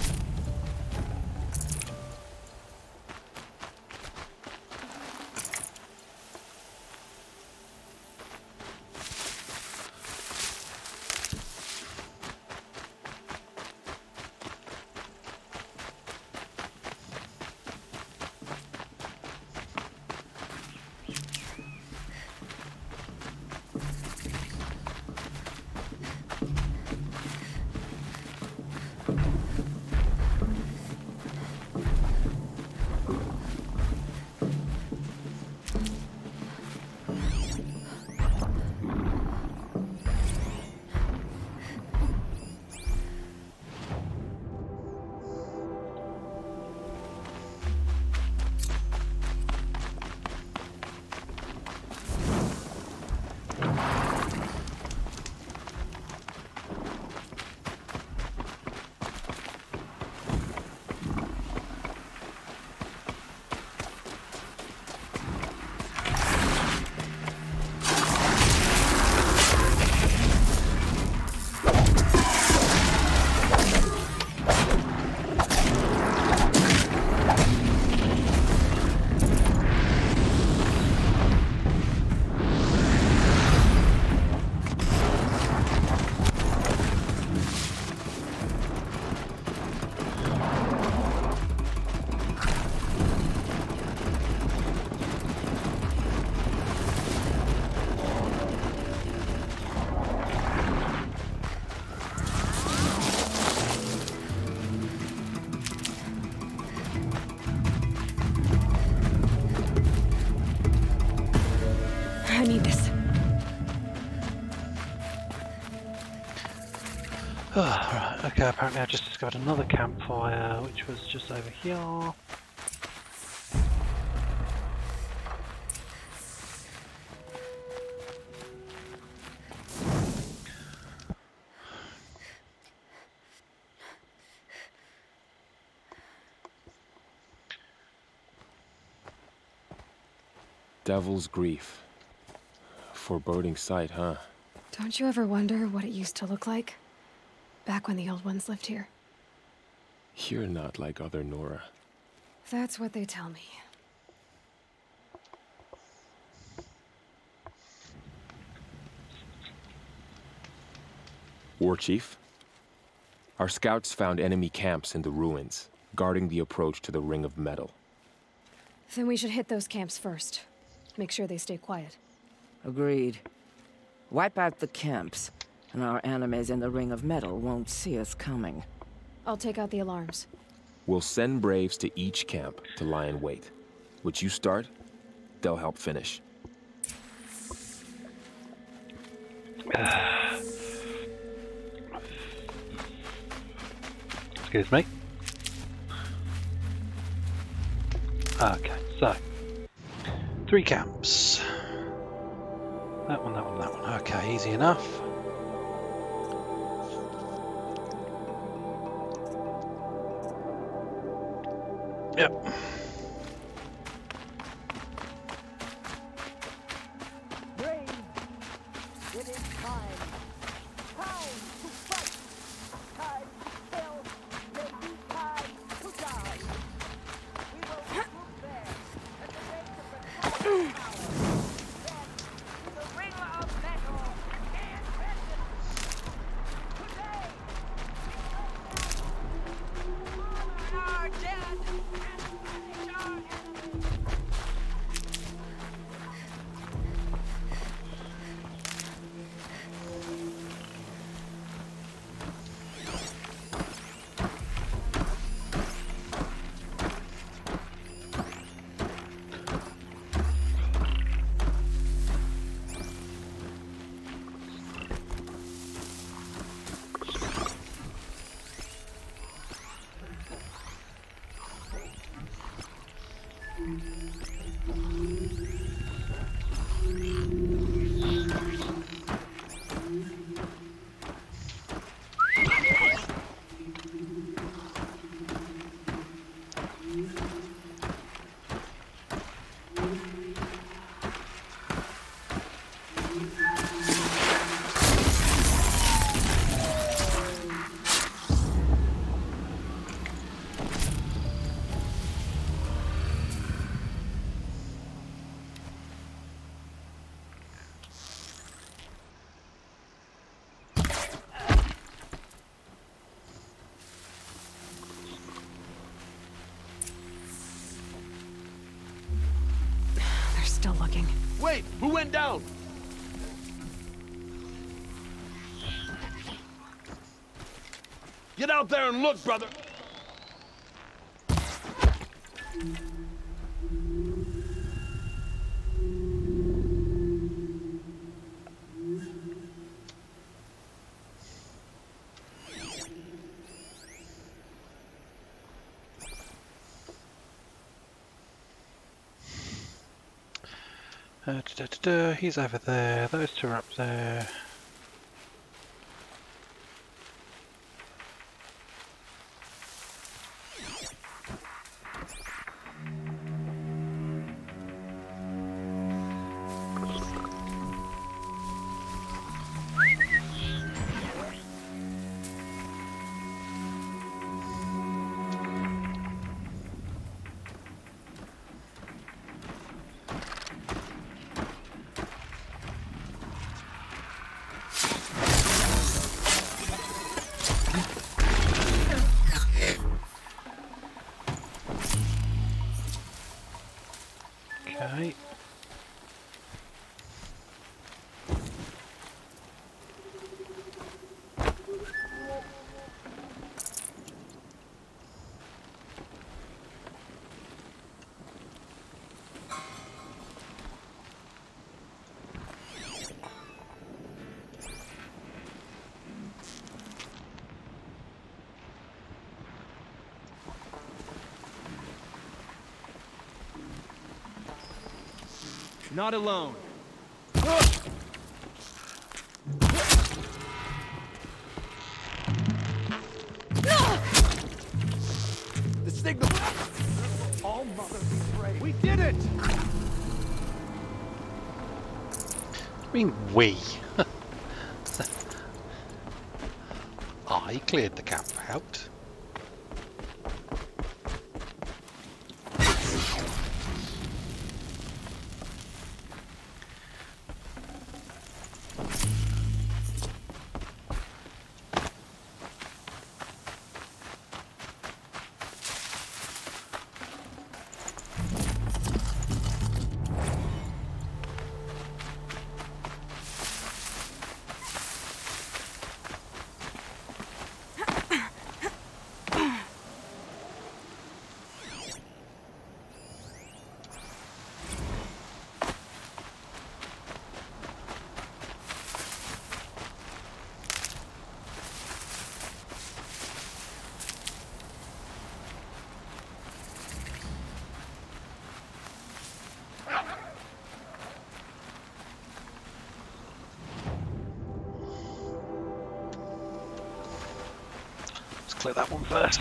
I need this. Oh, right, okay, apparently I just discovered another campfire, which was just over here. Devil's Grief. Foreboding sight, huh? Don't you ever wonder what it used to look like? Back when the old ones lived here. You're not like other Nora. That's what they tell me. War Chief? Our scouts found enemy camps in the ruins, guarding the approach to the Ring of Metal. Then we should hit those camps first. Make sure they stay quiet. Agreed. Wipe out the camps, and our enemies in the Ring of Metal won't see us coming. I'll take out the alarms. We'll send Braves to each camp to lie in wait. What you start, they'll help finish. Excuse me. Okay, so 3 camps. That one, that one, that one. Okay, easy enough. Yep. Wait, who went down? Get out there and look, brother! He's over there, those two are up there. Okay. Not alone. The signal! All mother be brave. We did it! I mean, we. I cleared the camp out. Clear that one first.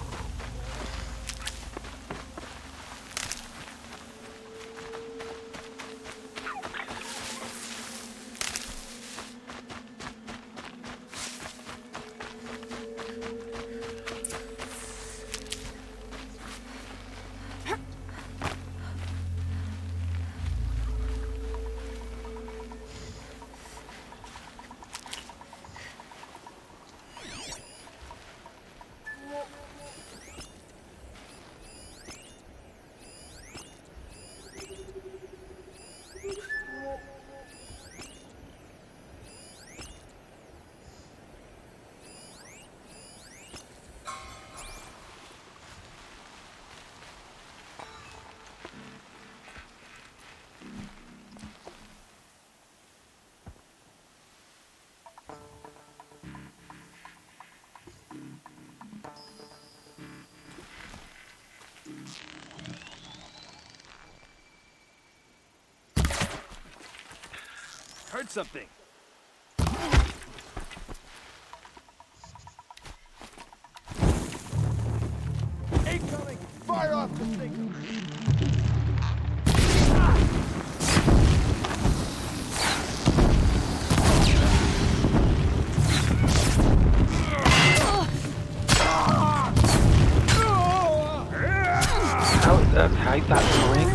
Heard something. Incoming! Fire off the signal! How's that going?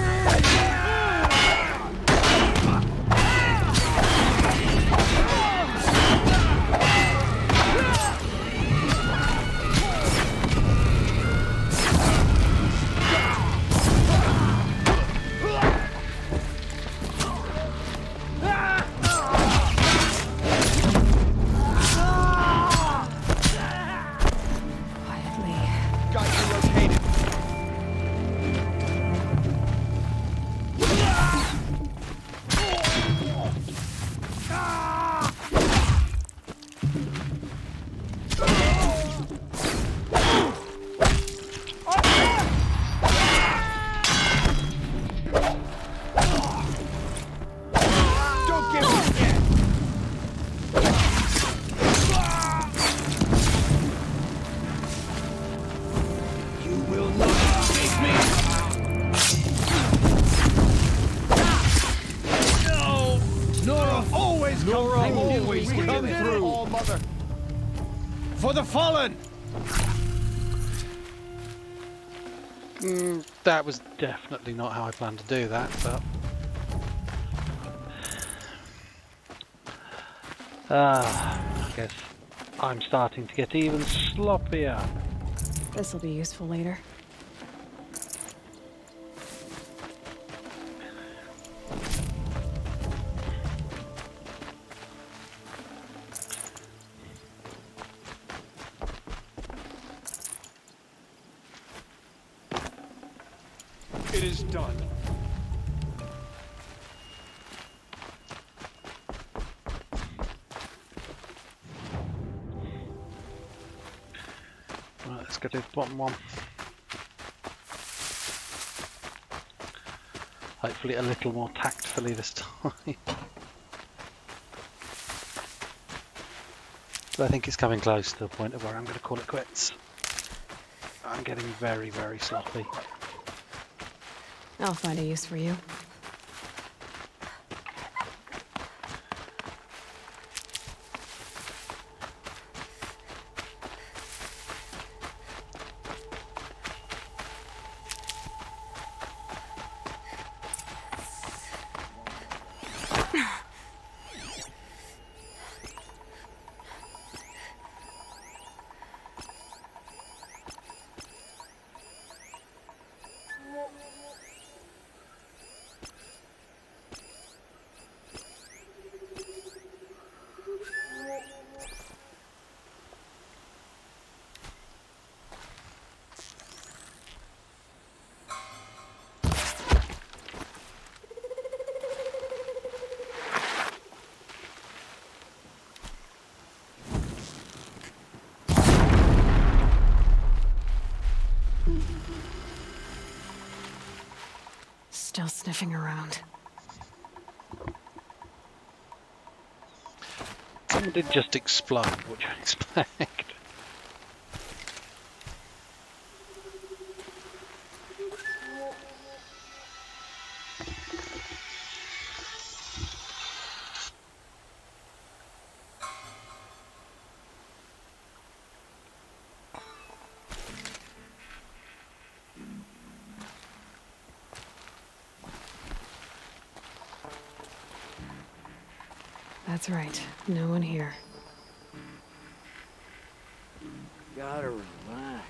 We come through. All Mother. For the fallen. That was definitely not how I planned to do that, but I guess I'm starting to get even sloppier. This'll be useful later. It is done. Right, let's go to the bottom one. Hopefully a little more tactfully this time. So I think it's coming close to the point of where I'm going to call it quits. I'm getting very, very sloppy. I'll find a use for you. Still sniffing around. Someone did just explode, what do you expect? That's right. No one here. Gotta relax.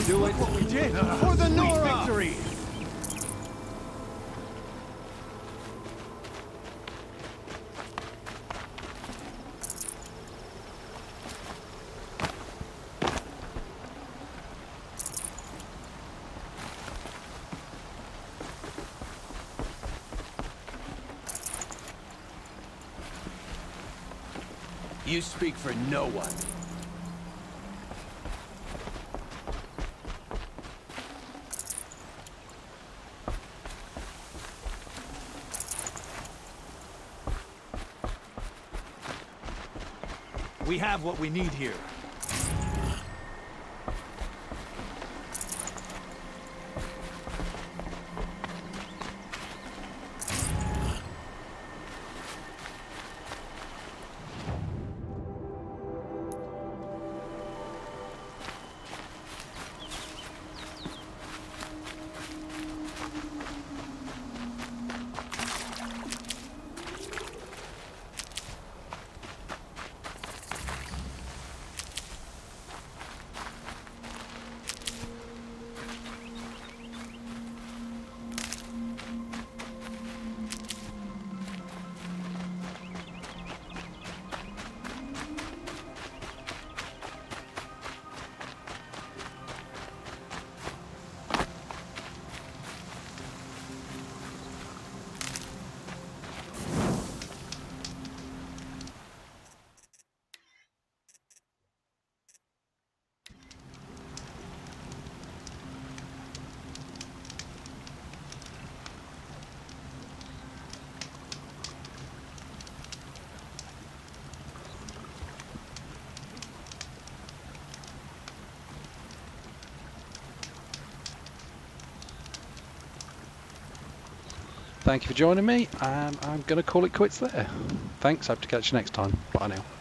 do it. What we did for the Nora victory. You speak for no one. We have what we need here. Thank you for joining me, and I'm going to call it quits there. Thanks, hope to catch you next time. Bye now.